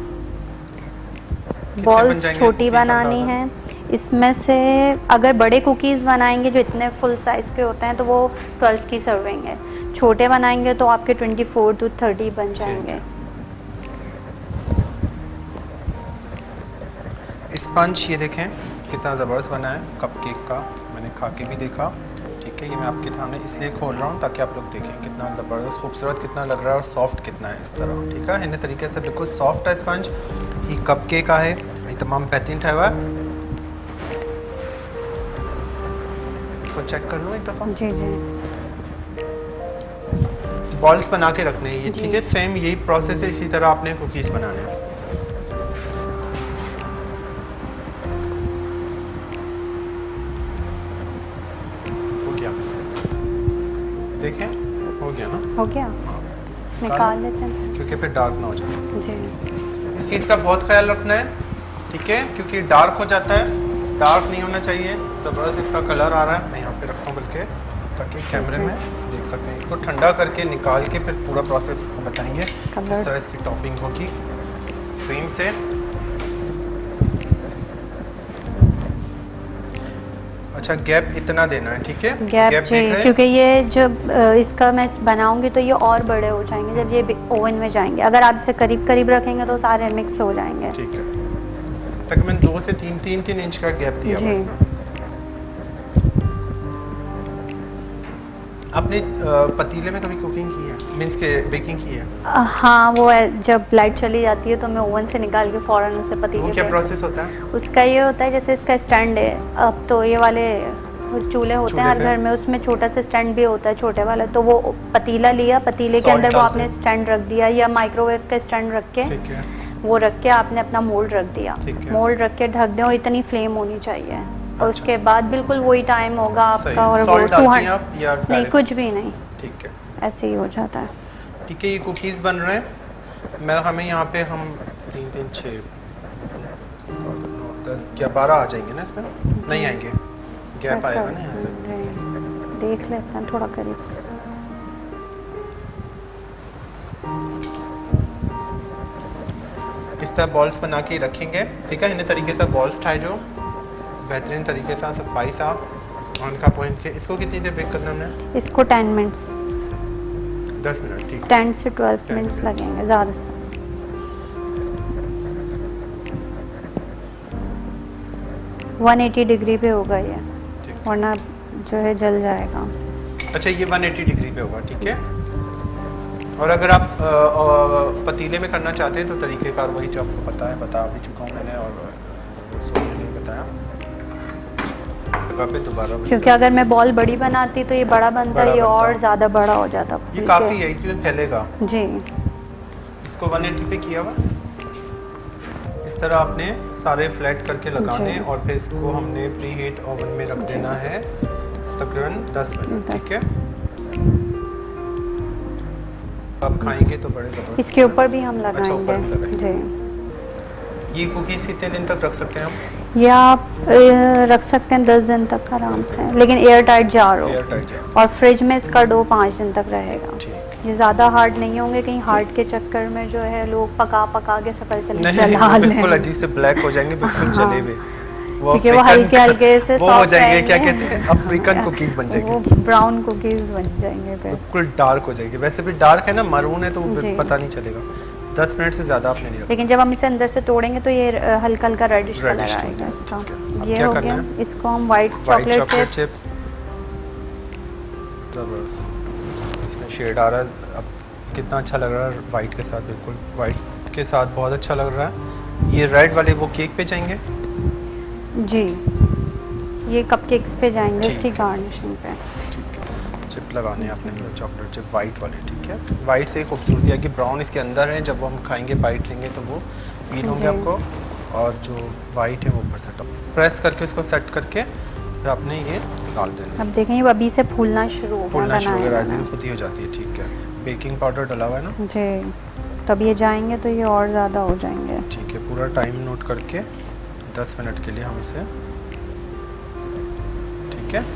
बॉल्स छोटी बनानी है। इसमें से अगर बड़े कुकीज़ बनाएंगे जो इतने फुल साइज़ के होते हैं तो वो ट्वेल्व की सर्विंग है, छोटे बनाएंगे तो आपके ट्वेंटी फोर टू थर्टी बन जाएंगे। स्पंज ये देखें कितना ज़बरदस्त बना है कपकेक का, मैंने खा के भी देखा। ठीक है, ये मैं आपके सामने इसलिए खोल रहा हूँ ताकि आप लोग देखें कितना ज़बरदस्त खूबसूरत कितना लग रहा है और सॉफ्ट कितना है इस तरह। ठीक है, इन तरीके से बिल्कुल सॉफ्ट है स्पंज। ये कपकेक का है, ये तमाम बेहतरीन ठहरा हुआ है। इसको चेक कर लो एक दफ़ा। जी जी, बॉल्स बना के रखने हैं ये। ठीक है, सेम यही प्रोसेस है, इसी तरह आपने कुकीज़ बनाने हैं। देखें हो गया ना? हो गया, निकाल लेते हैं क्योंकि फिर डार्क ना हो जाए। जी, इस चीज़ का बहुत ख्याल रखना है। ठीक है, क्योंकि डार्क हो जाता है, डार्क नहीं होना चाहिए। ज़बरदस्त इसका कलर आ रहा है, मैं यहाँ पे रखता हूँ बल्कि ताकि कैमरे में देख सकते हैं। इसको ठंडा करके निकाल के फिर पूरा प्रोसेस इसको बताएंगे किस तरह इसकी टॉपिंग होगी क्रीम से। अच्छा, गैप इतना देना है। ठीक है, गैप, गैप जी, क्योंकि ये जब इसका मैं बनाऊंगी तो ये और बड़े हो जाएंगे जब ये ओवन में जाएंगे। अगर आप इसे करीब करीब रखेंगे तो सारे मिक्स हो जाएंगे। ठीक है, तकरीबन दो से तीन तीन तीन इंच का गैप दिया हुआ है। आपने पतीले में कभी कुकिंग की है, मींस के बेकिंग की है? हाँ, वो है, जब लाइट चली जाती है तो मैं ओवन से निकाल के फौरन उसे पतीले। वो क्या प्रोसेस होता है उसका? ये होता है जैसे इसका स्टैंड है, अब तो ये वाले चूल्हे होते हैं हर घर में, उसमें छोटा सा स्टैंड भी होता है छोटे वाला, तो वो पतीला लिया, पतीले के अंदर वो आपने स्टैंड रख दिया, या माइक्रोवेव का स्टैंड रख के वो रख के आपने अपना मोल्ड रख दिया। मोल्ड रख के ढक दें और इतनी फ्लेम होनी चाहिए। और उसके बाद बिल्कुल वही टाइम होगा आपका। और वो नहीं, कुछ भी नहीं। ठीक है, ऐसे ही हो जाता है। ठीक है, ये कुकीज़ बन रहे हैं। मैं हमें यहाँ पे हम तीन तीन छः दस क्या बारह आ जाएंगे ना इसमें? नहीं आएंगे, गैप आएगा ना यहाँ से। देख लेते हैं थोड़ा करीब। इस तरह बॉल्स बना के रखेंगे। ठीक है, इन तरीके से बॉल्स ठाए जो बेहतरीन तरीके से सफाई साफ ऑन का पॉइंट के। इसको कितनी देर बेक करना है? इसको टेन मिनट्स दस मिनट। ठीक, टेन से ट्वेल्व मिनट्स लगेंगे ज़्यादा से। वन एटी डिग्री पे होगा ये, वरना जो है जल जाएगा। अच्छा, ये वन एटी डिग्री पे होगा। ठीक है, और अगर आप आ, आ, पतीले में करना चाहते हैं तो तरीक़ेकार वही जो आपको पता है, बता भी चुका हूँ मैंने, और सोने नहीं बताया पे दोबारा। क्योंकि अगर मैं बॉल बड़ी बनाती तो ये बड़ा बनता, ये और ज़्यादा बड़ा हो जाता। ये काफ़ी है, क्यों फैलेगा जी। इसको वन एटी पे किया हुआ इस तरह आपने सारे फ्लैट करके लगाने, और फिर इसको हमने प्री हीट ओवन में रख देना है तकरीबन दस मिनट। ठीक है, आप खाएंगे तो बड़े ज़बरदस्त। इसके ऊपर भी हम लगाएंगे। अच्छा, ऊपर भी लगाएंगे जी। ये कुकीज़ कितने दिन तक रख सकते हैं हम? ये आप रख सकते हैं दस दिन तक आराम से, लेकिन एयर टाइट जार हो। और फ्रिज में इसका डो पाँच दिन तक रहेगा। ये ज़्यादा हार्ड नहीं होंगे, कहीं हार्ड के चक्कर में जो है लोग पका पका के सफर से जला लें, बिल्कुल अजीब से ब्लैक हो जाएंगे, बिल्कुल जले हुए। वो वो हल्के हल्के से वो हो जाएंगे, क्या कहते हैं, अफ्रीकन कुकीज़ बन जाएंगे, वो ब्राउन कुकीज़ बन जाएंगे, बिल्कुल डार्क हो जाएंगे। वैसे भी डार्क है ना, मरून है तो वो पता नहीं चलेगा। दस मिनट से ज़्यादा आपने नहीं रखा। लेकिन जब हम इसे अंदर से तोड़ेंगे तो ये हल्का हल्का रेडिश कलर आएगा इसका। ये हो गया। इसको हम वाइट चॉकलेट चिप, ज़बरदस्त इसमें शेड आ रहा है। अब कितना अच्छा लग रहा है वाइट के साथ, बिल्कुल वाइट के साथ बहुत अच्छा लग रहा है। ये रेड वाले वो केक पे जाएंगे जी, ये कपकेक्स पे जाएंगे, उसकी गार्निशिंग पे। चिप लगाने आपने चॉकलेट चिप वाइट वाले। ठीक है, वाइट से खूबसूरती है कि ब्राउन इसके अंदर है, जब वो हम खाएंगे बाइट लेंगे तो वो फील होंगे आपको। और जो वाइट है वो ऊपर से टॉप प्रेस करके उसको सेट करके फिर आपने ये डाल देना। अब देखें ये अभी से फूलना शुरू हो फूलना शुरू हो गया, राइजिंग खुद ही हो जाती है। ठीक है, बेकिंग पाउडर डाला हुआ है ना जी। तब ये जाएंगे तो ये और ज़्यादा हो जाएंगे। ठीक है, पूरा टाइम नोट करके दस मिनट के लिए हम इसे, ठीक है,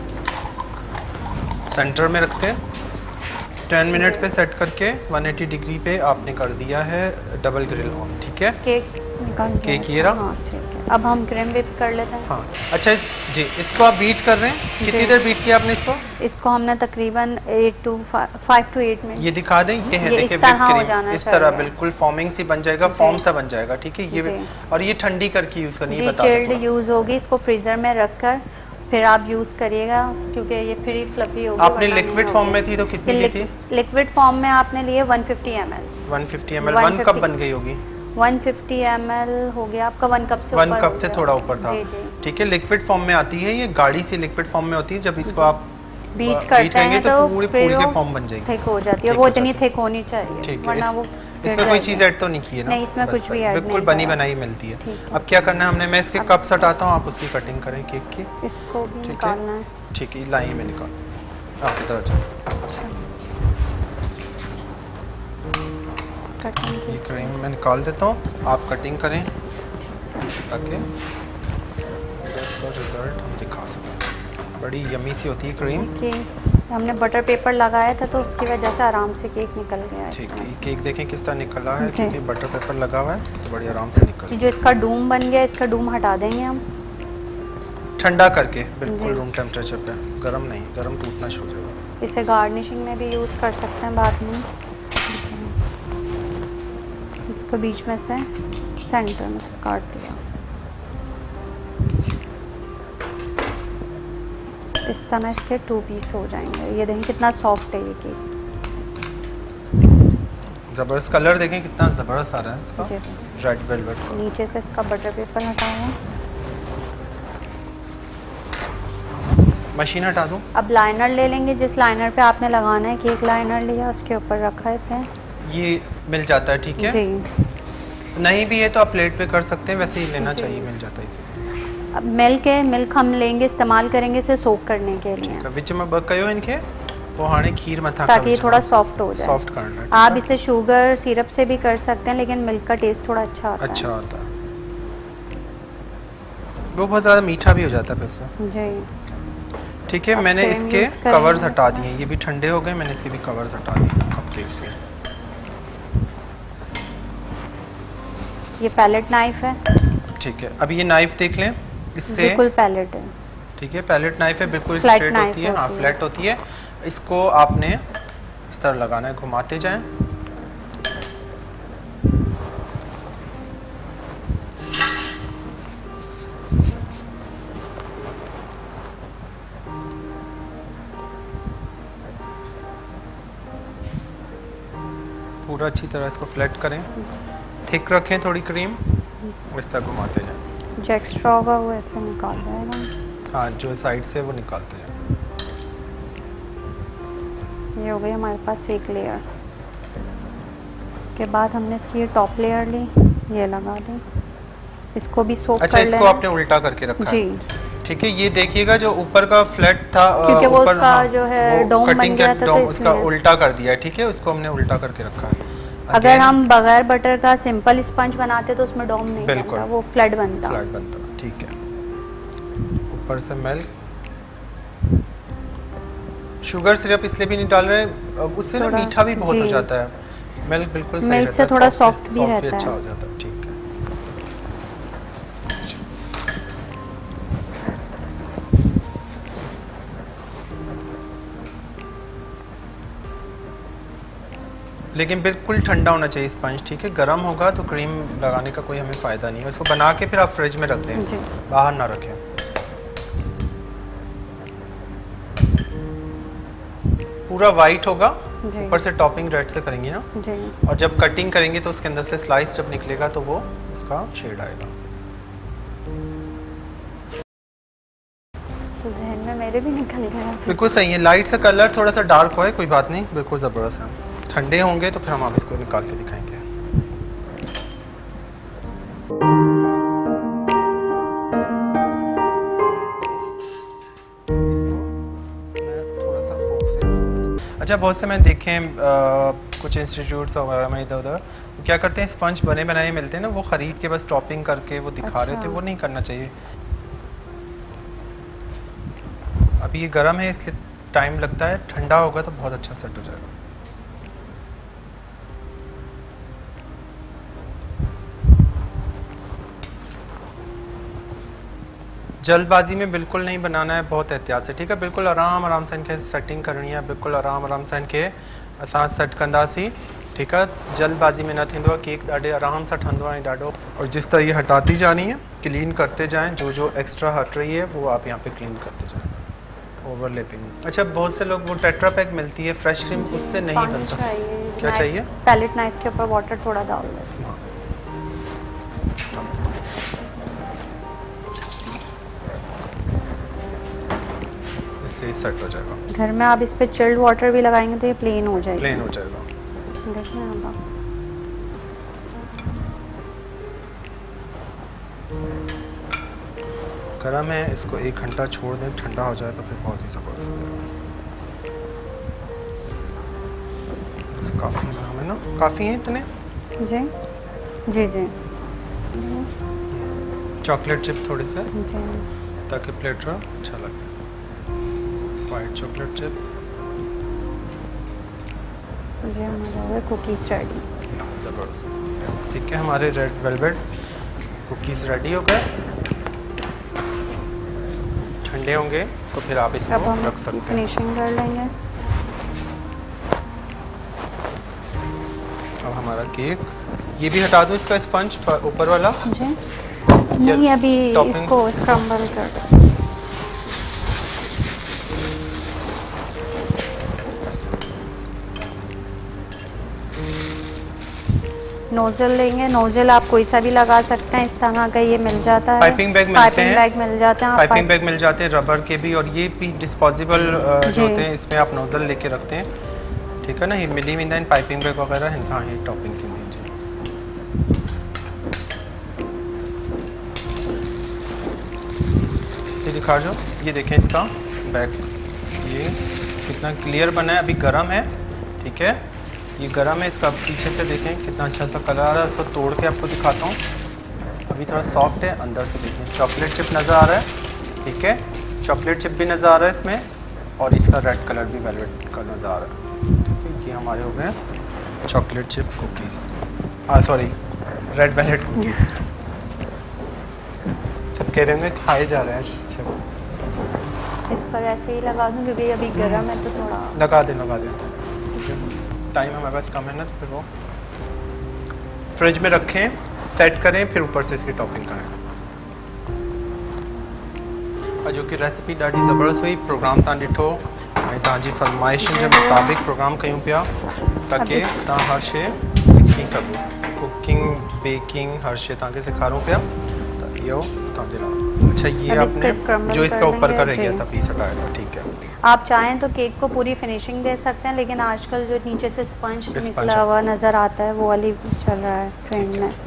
सेंटर में रखते हैं। टेन मिनट पे सेट करके एक सौ अस्सी डिग्री पे आपने कर दिया है डबल ग्रिल ऑन, ठीक है। केक निकाल केक ये रहा। हाँ ठीक है, अब हम क्रीम व्हिप कर लेते हैं। हाँ अच्छा, इस जी इसको आप बीट कर रहे हैं, कितनी देर बीट किया आपने इसको? इसको हमने तकरीबन eight to five to eight मिनट। ये दिखा दें, ये है, ये देखिए इस तरह हो क्रीम जाना इस तरह चाहिए। बिल्कुल फॉर्मिंग सी बन जाएगा, फॉर्म सा बन जाएगा, ठीक है। ये जी। और ये ठंडी करके यूज करनी है, जी बता चिल्ड दें। यूज़ होगी, इसको फ्रीज़र में रख कर फिर आप यूज़ करिएगा, क्योंकि ये फिर ही फ्लफी होगी। आपने लिक्विड फॉर्म में थी तो कितनी की थी? लिक्विड फॉर्म में आपने लिए one fifty M L. One fifty M L one cup बन गई होगी। वन फिफ्टी एम एल हो गया आपका, वन कप से वन कप से थोड़ा ऊपर था, जी जी। ठीक है। लिक्विड फॉर्म में आती है, ये गाढ़ी सी लिक्विड फॉर्म में होती है। जब इसको आप बीट करते हैं तो तो पूरी फिर फूल के वो फॉर्म बन जाएगी, थिक हो जाती है। थिक वो हो इतनी जाती है। थिक होनी चाहिए, ठीक है। वरना इस, वो इसमें कोई चीज़ ऐड तो नहीं की है ना? नहीं, इसमें बस कुछ भी ऐड बिल्कुल नहीं बनी करा। बनाई मिलती है। ठीक है। अब क्या करना है हमने, मैं इसके कप्स हटाता हूँ, आप उसकी कटिंग करें केक की। इसको भी ठीक है। निकालना है। ठीक है, लाइन में निकाल, आप इधर आ जाओ। कटिंग ये क्रीम मैं निकाल देता हूँ, आप कटिंग करें ताकि इसका रिजल्ट हम दिखा सकें। बड़ी यमी सी होती है क्रीम। की हमने बटर पेपर लगाया था तो उसकी वजह से आराम से केक निकल गया। ठीक है, ये केक देखें किस तरह निकला है, जी। क्योंकि बटर पेपर लगा हुआ है तो बड़ी आराम से निकल। जो इसका डूम बन गया, इसका डूम हटा देंगे हम ठंडा करके, बिल्कुल जी। रूम टेम्परेचर पे, गरम नहीं, गरम टूटना शुरू हो जाएगा। इसे गार्निशिंग में भी यूज़ कर सकते हैं बाद में। इसको बीच में से सेंटर में से काट दिया, इस तरह इसके टू पीस हो जाएंगे। ये देखें कितना सॉफ्ट है ये केक। जबरदस्त कलर देखें कितना ज़बरदस्त आ रहा है इसका, जी। रेड वेलवेट का। नीचे से इसका बटर पेपर हटाया, मशीन हटा दूँ? अब लाइनर ले लेंगे, जिस लाइनर पे आपने लगाना है, केक लाइनर लिया, उसके ऊपर रखा है इसे। ये मिल जाता है, ठीक है। जी। नहीं भी है तो आप प्लेट पे कर सकते हैं, वैसे ही लेना चाहिए, मिल जाता है इसे। अब मिल्क है, मिल्क हम लेंगे, इस्तेमाल करेंगे इसे सोक करने के लिए, विच में बक कयो इनके पोहाने खीर मथा ताकि ये थोड़ा सॉफ्ट हो जाए। सॉफ्ट करना है। आप इसे शुगर सिरप से भी कर सकते हैं, लेकिन मिल्क का टेस्ट थोड़ा अच्छा आता अच्छा है। होता है, वो बहुत ज़्यादा मीठा भी हो जाता है वैसे। जी। ठीक है, अब मैंने cream इसके use करेंगे कवर्स हटा इसमें। दिए, ये भी ठंडे हो गए, मैंने इसके भी कवर्स हटा दिए कपकेक से। ये पैलेट नाइफ है। ठीक है, अब ये नाइफ देख लें, इससे बिल्कुल पैलेट है। ठीक है, पैलेट नाइफ है, बिल्कुल Flat स्ट्रेट knife होती है, हाँ होती है। फ्लैट होती है। इसको आपने इस तरह लगाना है, घुमाते जाएं। पूरा अच्छी तरह इसको फ्लैट करें, थिक रखें थोड़ी क्रीम, इस तरह घुमाते जाएं। जो एक्स्ट्रा होगा वो ऐसे निकाल जाएगा। हाँ, जो साइड से वो निकालते जाएं। ये हो गई हमारे पास एक लेयर। इसके बाद हमने इसकी ये टॉप लेयर ली, ये लगा दी, इसको भी सोक अच्छा, कर इसको लेना। आपने उल्टा करके रखा जी। है। ठीक है, ये देखिएगा जो ऊपर का फ्लैट था, क्योंकि वो ऊपर, उसका हाँ, जो है वो डोम बन कटिंग गया के था, तो डोम उसका इसलिए। उल्टा कर दिया है। ठीक है, उसको हमने उल्टा करके रखा है। अगर Again, हम बगैर बटर का सिंपल स्पंज बनाते तो उसमें डोम नहीं बिल्कुल। बनता, वो फ्लैट बनता। फ्लैट बनता, ठीक है। ऊपर से मिल्क, शुगर सिरप इसलिए भी नहीं डाल रहे, उससे ना थोड़ा- मीठा भी बहुत हो जी। जाता है। मिल्क बिल्कुल सही मिल्क रहता से है, थोड़ा soft soft भी soft रहता अच्छा है। हो जाता है, ठीक है। लेकिन बिल्कुल ठंडा होना चाहिए स्पंज, ठीक है। गर्म होगा तो क्रीम लगाने का कोई हमें फ़ायदा नहीं है। इसको बना के फिर आप फ्रिज में रख दें, जी। बाहर ना रखें। पूरा वाइट होगा, जी। ऊपर से टॉपिंग रेड से करेंगी ना, जी। और जब कटिंग करेंगे तो उसके अंदर से स्लाइस जब निकलेगा तो वो उसका शेड आएगा। तो जहन में मेरे भी निकल गया। बिल्कुल सही है, लाइट सा कलर थोड़ा सा डार्क हुआ है, कोई बात नहीं, बिल्कुल ज़बरदस्त है। ठंडे होंगे तो फिर हम आप इसको निकाल के दिखाएंगे। इसको मैं थोड़ा सा फोक से, अच्छा बहुत से मैं देखें कुछ इंस्टीट्यूट्स वगैरह में इधर उधर क्या करते हैं, स्पंज बने बनाए मिलते हैं ना, वो ख़रीद के बस टॉपिंग करके वो दिखा रहे थे, वो नहीं करना चाहिए। अभी ये गर्म है इसलिए टाइम लगता है, ठंडा होगा तो बहुत अच्छा सेट हो जाएगा। जल्दबाजी में बिल्कुल नहीं बनाना है, बहुत एहतियात से, ठीक है। बिल्कुल आराम आराम से इनके सेटिंग करनी है, बिल्कुल आराम आराम से इनके असां सेट कंदासीं, ठीक है। जल्दबाजी में न थींदो, केक ॾाढे आराम सां ठहंदो आहे ॾाढो। और जिस तरह ये हटाती जानी है, क्लीन करते जाएं, जो जो एक्स्ट्रा हट रही है वो आप यहाँ पे क्लीन करते जाएं, ओवरलैपिंग। अच्छा, बहुत से लोग वो टेट्रा पैक मिलती है फ्रेश क्रीम, उससे नहीं बनता। क्या चाहिए? पैलेट नाइफ के ऊपर वाटर थोड़ा डाल दो। इससे सेट हो जाएगा। घर में आप इस पे चिल्ड वाटर भी लगाएंगे तो ये प्लेन हो जाएगा। प्लेन हो जाएगा। देखिए आप गरम है, इसको एक घंटा छोड़ दें, ठंडा हो जाए तो फिर बहुत ही ज़बरदस्त हो जाएगा। काफ़ी गरम है ना, काफ़ी हैं इतने। जी जी जी चॉकलेट चिप थोड़े से जी, ताकि प्लेटर अच्छा लगे। वाइट चॉकलेट चिप, ये हमारा कुकीज़ रेडी। ज़बरदस्त, ठीक है। हमारे रेड वेलवेट कुकीज़ रेडी हो गए। ठंडे होंगे तो फिर आप इसको अब हम रख सकते हैं। फिनिशिंग कर लेंगे। अब हमारा केक, ये भी हटा दो इसका स्पंज ऊपर वाला। जी नहीं, अभी इसको स्क्रम्बल कर दो। नोजल लेंगे, नोजल आप कोई सा भी लगा सकते हैं, इस तरह का ये मिल जाता है। पाइपिंग बैग मिलते हैं, बैग मिल जाते हैं, पाइपिंग बैग मिल जाते हैं रबर के भी, और ये भी डिस्पोजेबल जो होते हैं, इसमें आप नोजल लेके रखते हैं, ठीक है ना। ये मिली विंदा इन पाइपिंग बैग वगैरह हाँ ये टॉपिंग थी जी। ये दिखा जो, ये देखें इसका बैग, ये कितना क्लियर बना है। अभी गर्म है, ठीक है, ये गर्म है। इसका पीछे से देखें कितना अच्छा सा कलर आ रहा है। इसको तोड़ के आपको दिखाता हूँ। अभी थोड़ा सॉफ्ट है, अंदर से देखें चॉकलेट चिप नज़र आ रहा है, ठीक है। चॉकलेट चिप भी नज़र आ रहा है इसमें, और इसका रेड कलर भी वेलवेट का नज़र आ रहा है, ठीक है। ये हमारे हो गए चॉकलेट चिप कुकीज़, हाँ सॉरी रेड वेलवेट कुकीज़। सब कह रहे होंगे खाए जा रहे हैं शेफ। इस पर ऐसे ही लगा दूँ क्योंकि अभी गर्म है तो थोड़ा लगा दें लगा दें टाइम हमारे पास कम है ना, तो फिर वो फ्रिज में रखें, सेट करें, फिर ऊपर से इसकी टॉपिंग करें। और जो कि रेसिपी ॾाढी ज़बरदस्त हुई। प्रोग्राम तव्हां ॾिठो ऐं तव्हांजी फरमाइशुनि जे मुताबिक़ प्रोग्राम कयूं पिया ताकि तव्हां हर शइ सिखी सघो। कुकिंग बेकिंग हर शइ तव्हांखे सेखारूं पिया, त इहो तव्हांजे लाइ। अच्छा, ये आपने जो इसका ऊपर का रह गया था, पीस हटाया था, ठीक है। आप चाहें तो केक को पूरी फिनिशिंग दे सकते हैं, लेकिन आजकल जो नीचे से स्पंज निकला हुआ नज़र आता है वो वाली चल रहा है ट्रेंड में।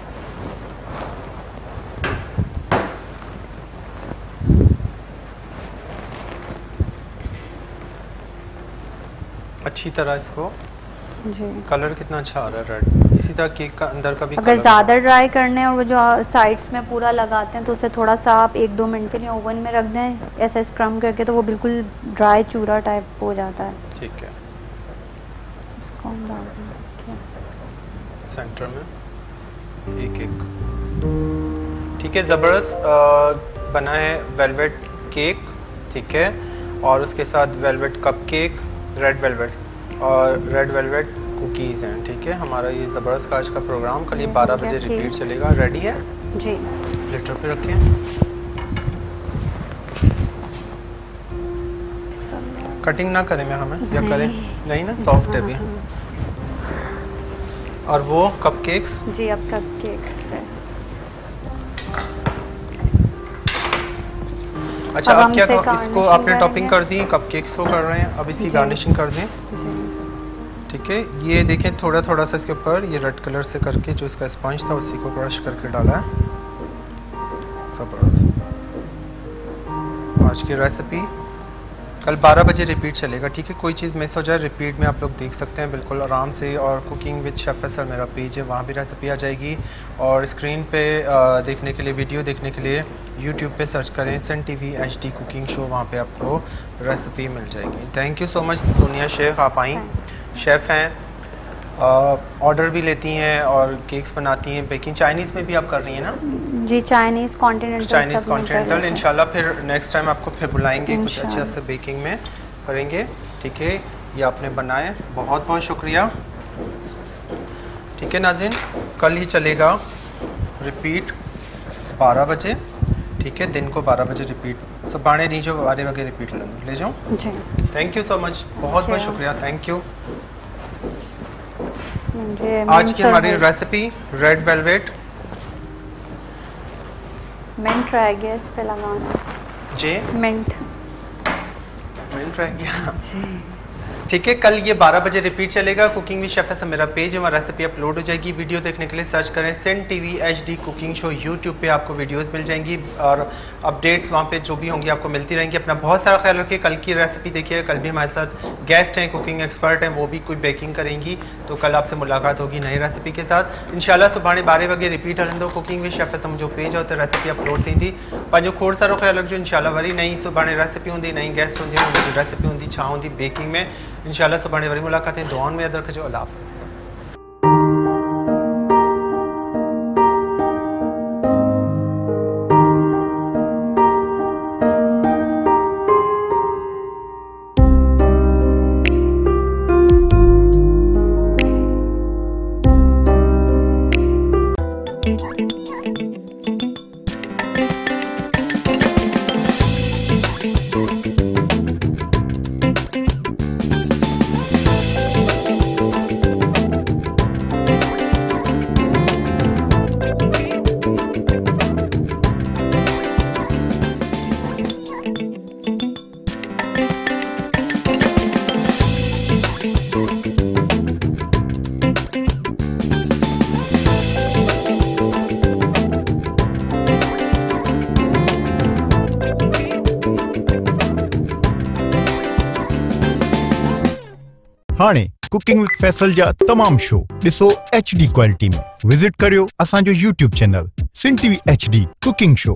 अच्छी तरह इसको जी, कलर कितना अच्छा आ रहा है रेड। इसी तरह केक का अंदर का भी अगर ज़्यादा ड्राई करने हैं और वो जो साइड्स में पूरा लगाते हैं तो उसे थोड़ा सा आप एक दो मिनट के लिए ओवन में रख दें ऐसे स्क्रम करके, तो वो बिल्कुल ड्राई चूरा टाइप हो जाता है। ठीक है, इसको हम डाल देंगे इसके सेंटर में एक एक, ठीक है। ज़बरदस्त बना है वेलवेट केक, ठीक है, और उसके साथ velvet cupcake, red velvet और रेड वेलवेट कुकीज़ हैं, ठीक है। हमारा ये ज़बरदस्त आज का प्रोग्राम कल ये बारह बजे रिपीट चलेगा। रेडी है जी, प्लेटर पे रखें। कटिंग ना करें मैं हमें या करें नहीं ना, सॉफ्ट है भी। और वो कपकेक्स जी, अब कपकेक्स है। अच्छा, अब क्या कर, इसको आपने टॉपिंग कर दी, कपकेक्स को कर रहे हैं, अब इसकी गार्निशिंग कर दें, ठीक है। ये देखें थोड़ा थोड़ा सा इसके ऊपर ये रेड कलर से करके जो इसका स्पंज था उसी को क्रश करके डाला है। ज़बरदस्त आज की रेसिपी कल बारह बजे रिपीट चलेगा, ठीक है। कोई चीज़ मिस हो जाए रिपीट में आप लोग देख सकते हैं बिल्कुल आराम से। और कुकिंग विद शेफ फैसल मेरा पेज है, वहाँ भी रेसिपी आ जाएगी। और स्क्रीन पे देखने के लिए, वीडियो देखने के लिए यूट्यूब पे सर्च करें Sun TV H D cooking show, वहाँ पे आपको रेसिपी मिल जाएगी। Thank you so much Sonia Shaikh, आप आई, शेफ़ हैं, ऑर्डर भी लेती हैं और केक्स बनाती हैं, बेकिंग। चाइनीज़ में भी आप कर रही हैं ना? जी, चाइनीज़ कॉन्टिनेंटल, चाइनीज़ कॉन्टिनेंटल। इंशाल्लाह फिर नेक्स्ट टाइम आपको फिर बुलाएंगे, कुछ अच्छे से बेकिंग में करेंगे, ठीक है। ये आपने बनाए, बहुत बहुत शुक्रिया, ठीक है नाज़रीन। कल ही चलेगा रिपीट बारह बजे, ठीक है, दिन को बारह बजे रिपीट। सब बाणे नहीं जो बारह बजे रिपीट ले जाओ। थैंक यू सो मच, बहुत बहुत शुक्रिया, थैंक यू। आज की हमारी रेसिपी रेड वेलवेट मिंट रह गया इस पे लगाना जी, मिंट मिंट रह गया, ठीक है। कल ये बारह बजे रिपीट चलेगा। कुकिंग विद शेफ फैसल मेरा पेज है, वहाँ रेसिपी अपलोड हो जाएगी। वीडियो देखने के लिए सर्च करें Sun TV H D cooking show, YouTube पे आपको वीडियोस मिल जाएंगी और अपडेट्स वहाँ पे जो भी होंगी आपको मिलती रहेंगी। अपना बहुत सारा ख्याल रखिए। कल की रेसिपी देखिए, कल भी हमारे साथ गेस्ट हैं, कुकिंग एक्सपर्ट हैं, वो भी कोई बेकिंग करेंगी, तो कल आपसे मुलाकात होगी नई रेसिपी के साथ इंशाल्लाह। सुबह बारह बजे रिपीट हलंदो कुकिंग विद शेफ फैसल जो पेज होते रेसिपी अपलोड थी थी पंहिंजो खोड़ सारो ख्याल रखिजो। इंशाल्लाह वरी नई सुबह रेसिपी होंगी, नई गेस्ट होंगी, रेसिपी होंगी छा होंगी बेकिंग में। इंशाल्लाह सुबह वरी मुलाकात है। दुआउनि में यादि रखिजो। अल्लाह हाफ़िज़। हाणे कुकिंग विद फैसल जा तमाम शो ॾिसो एच डी क्वालिटी में। विजिट करियो असांजो YouTube channel Sun TV H D cooking show.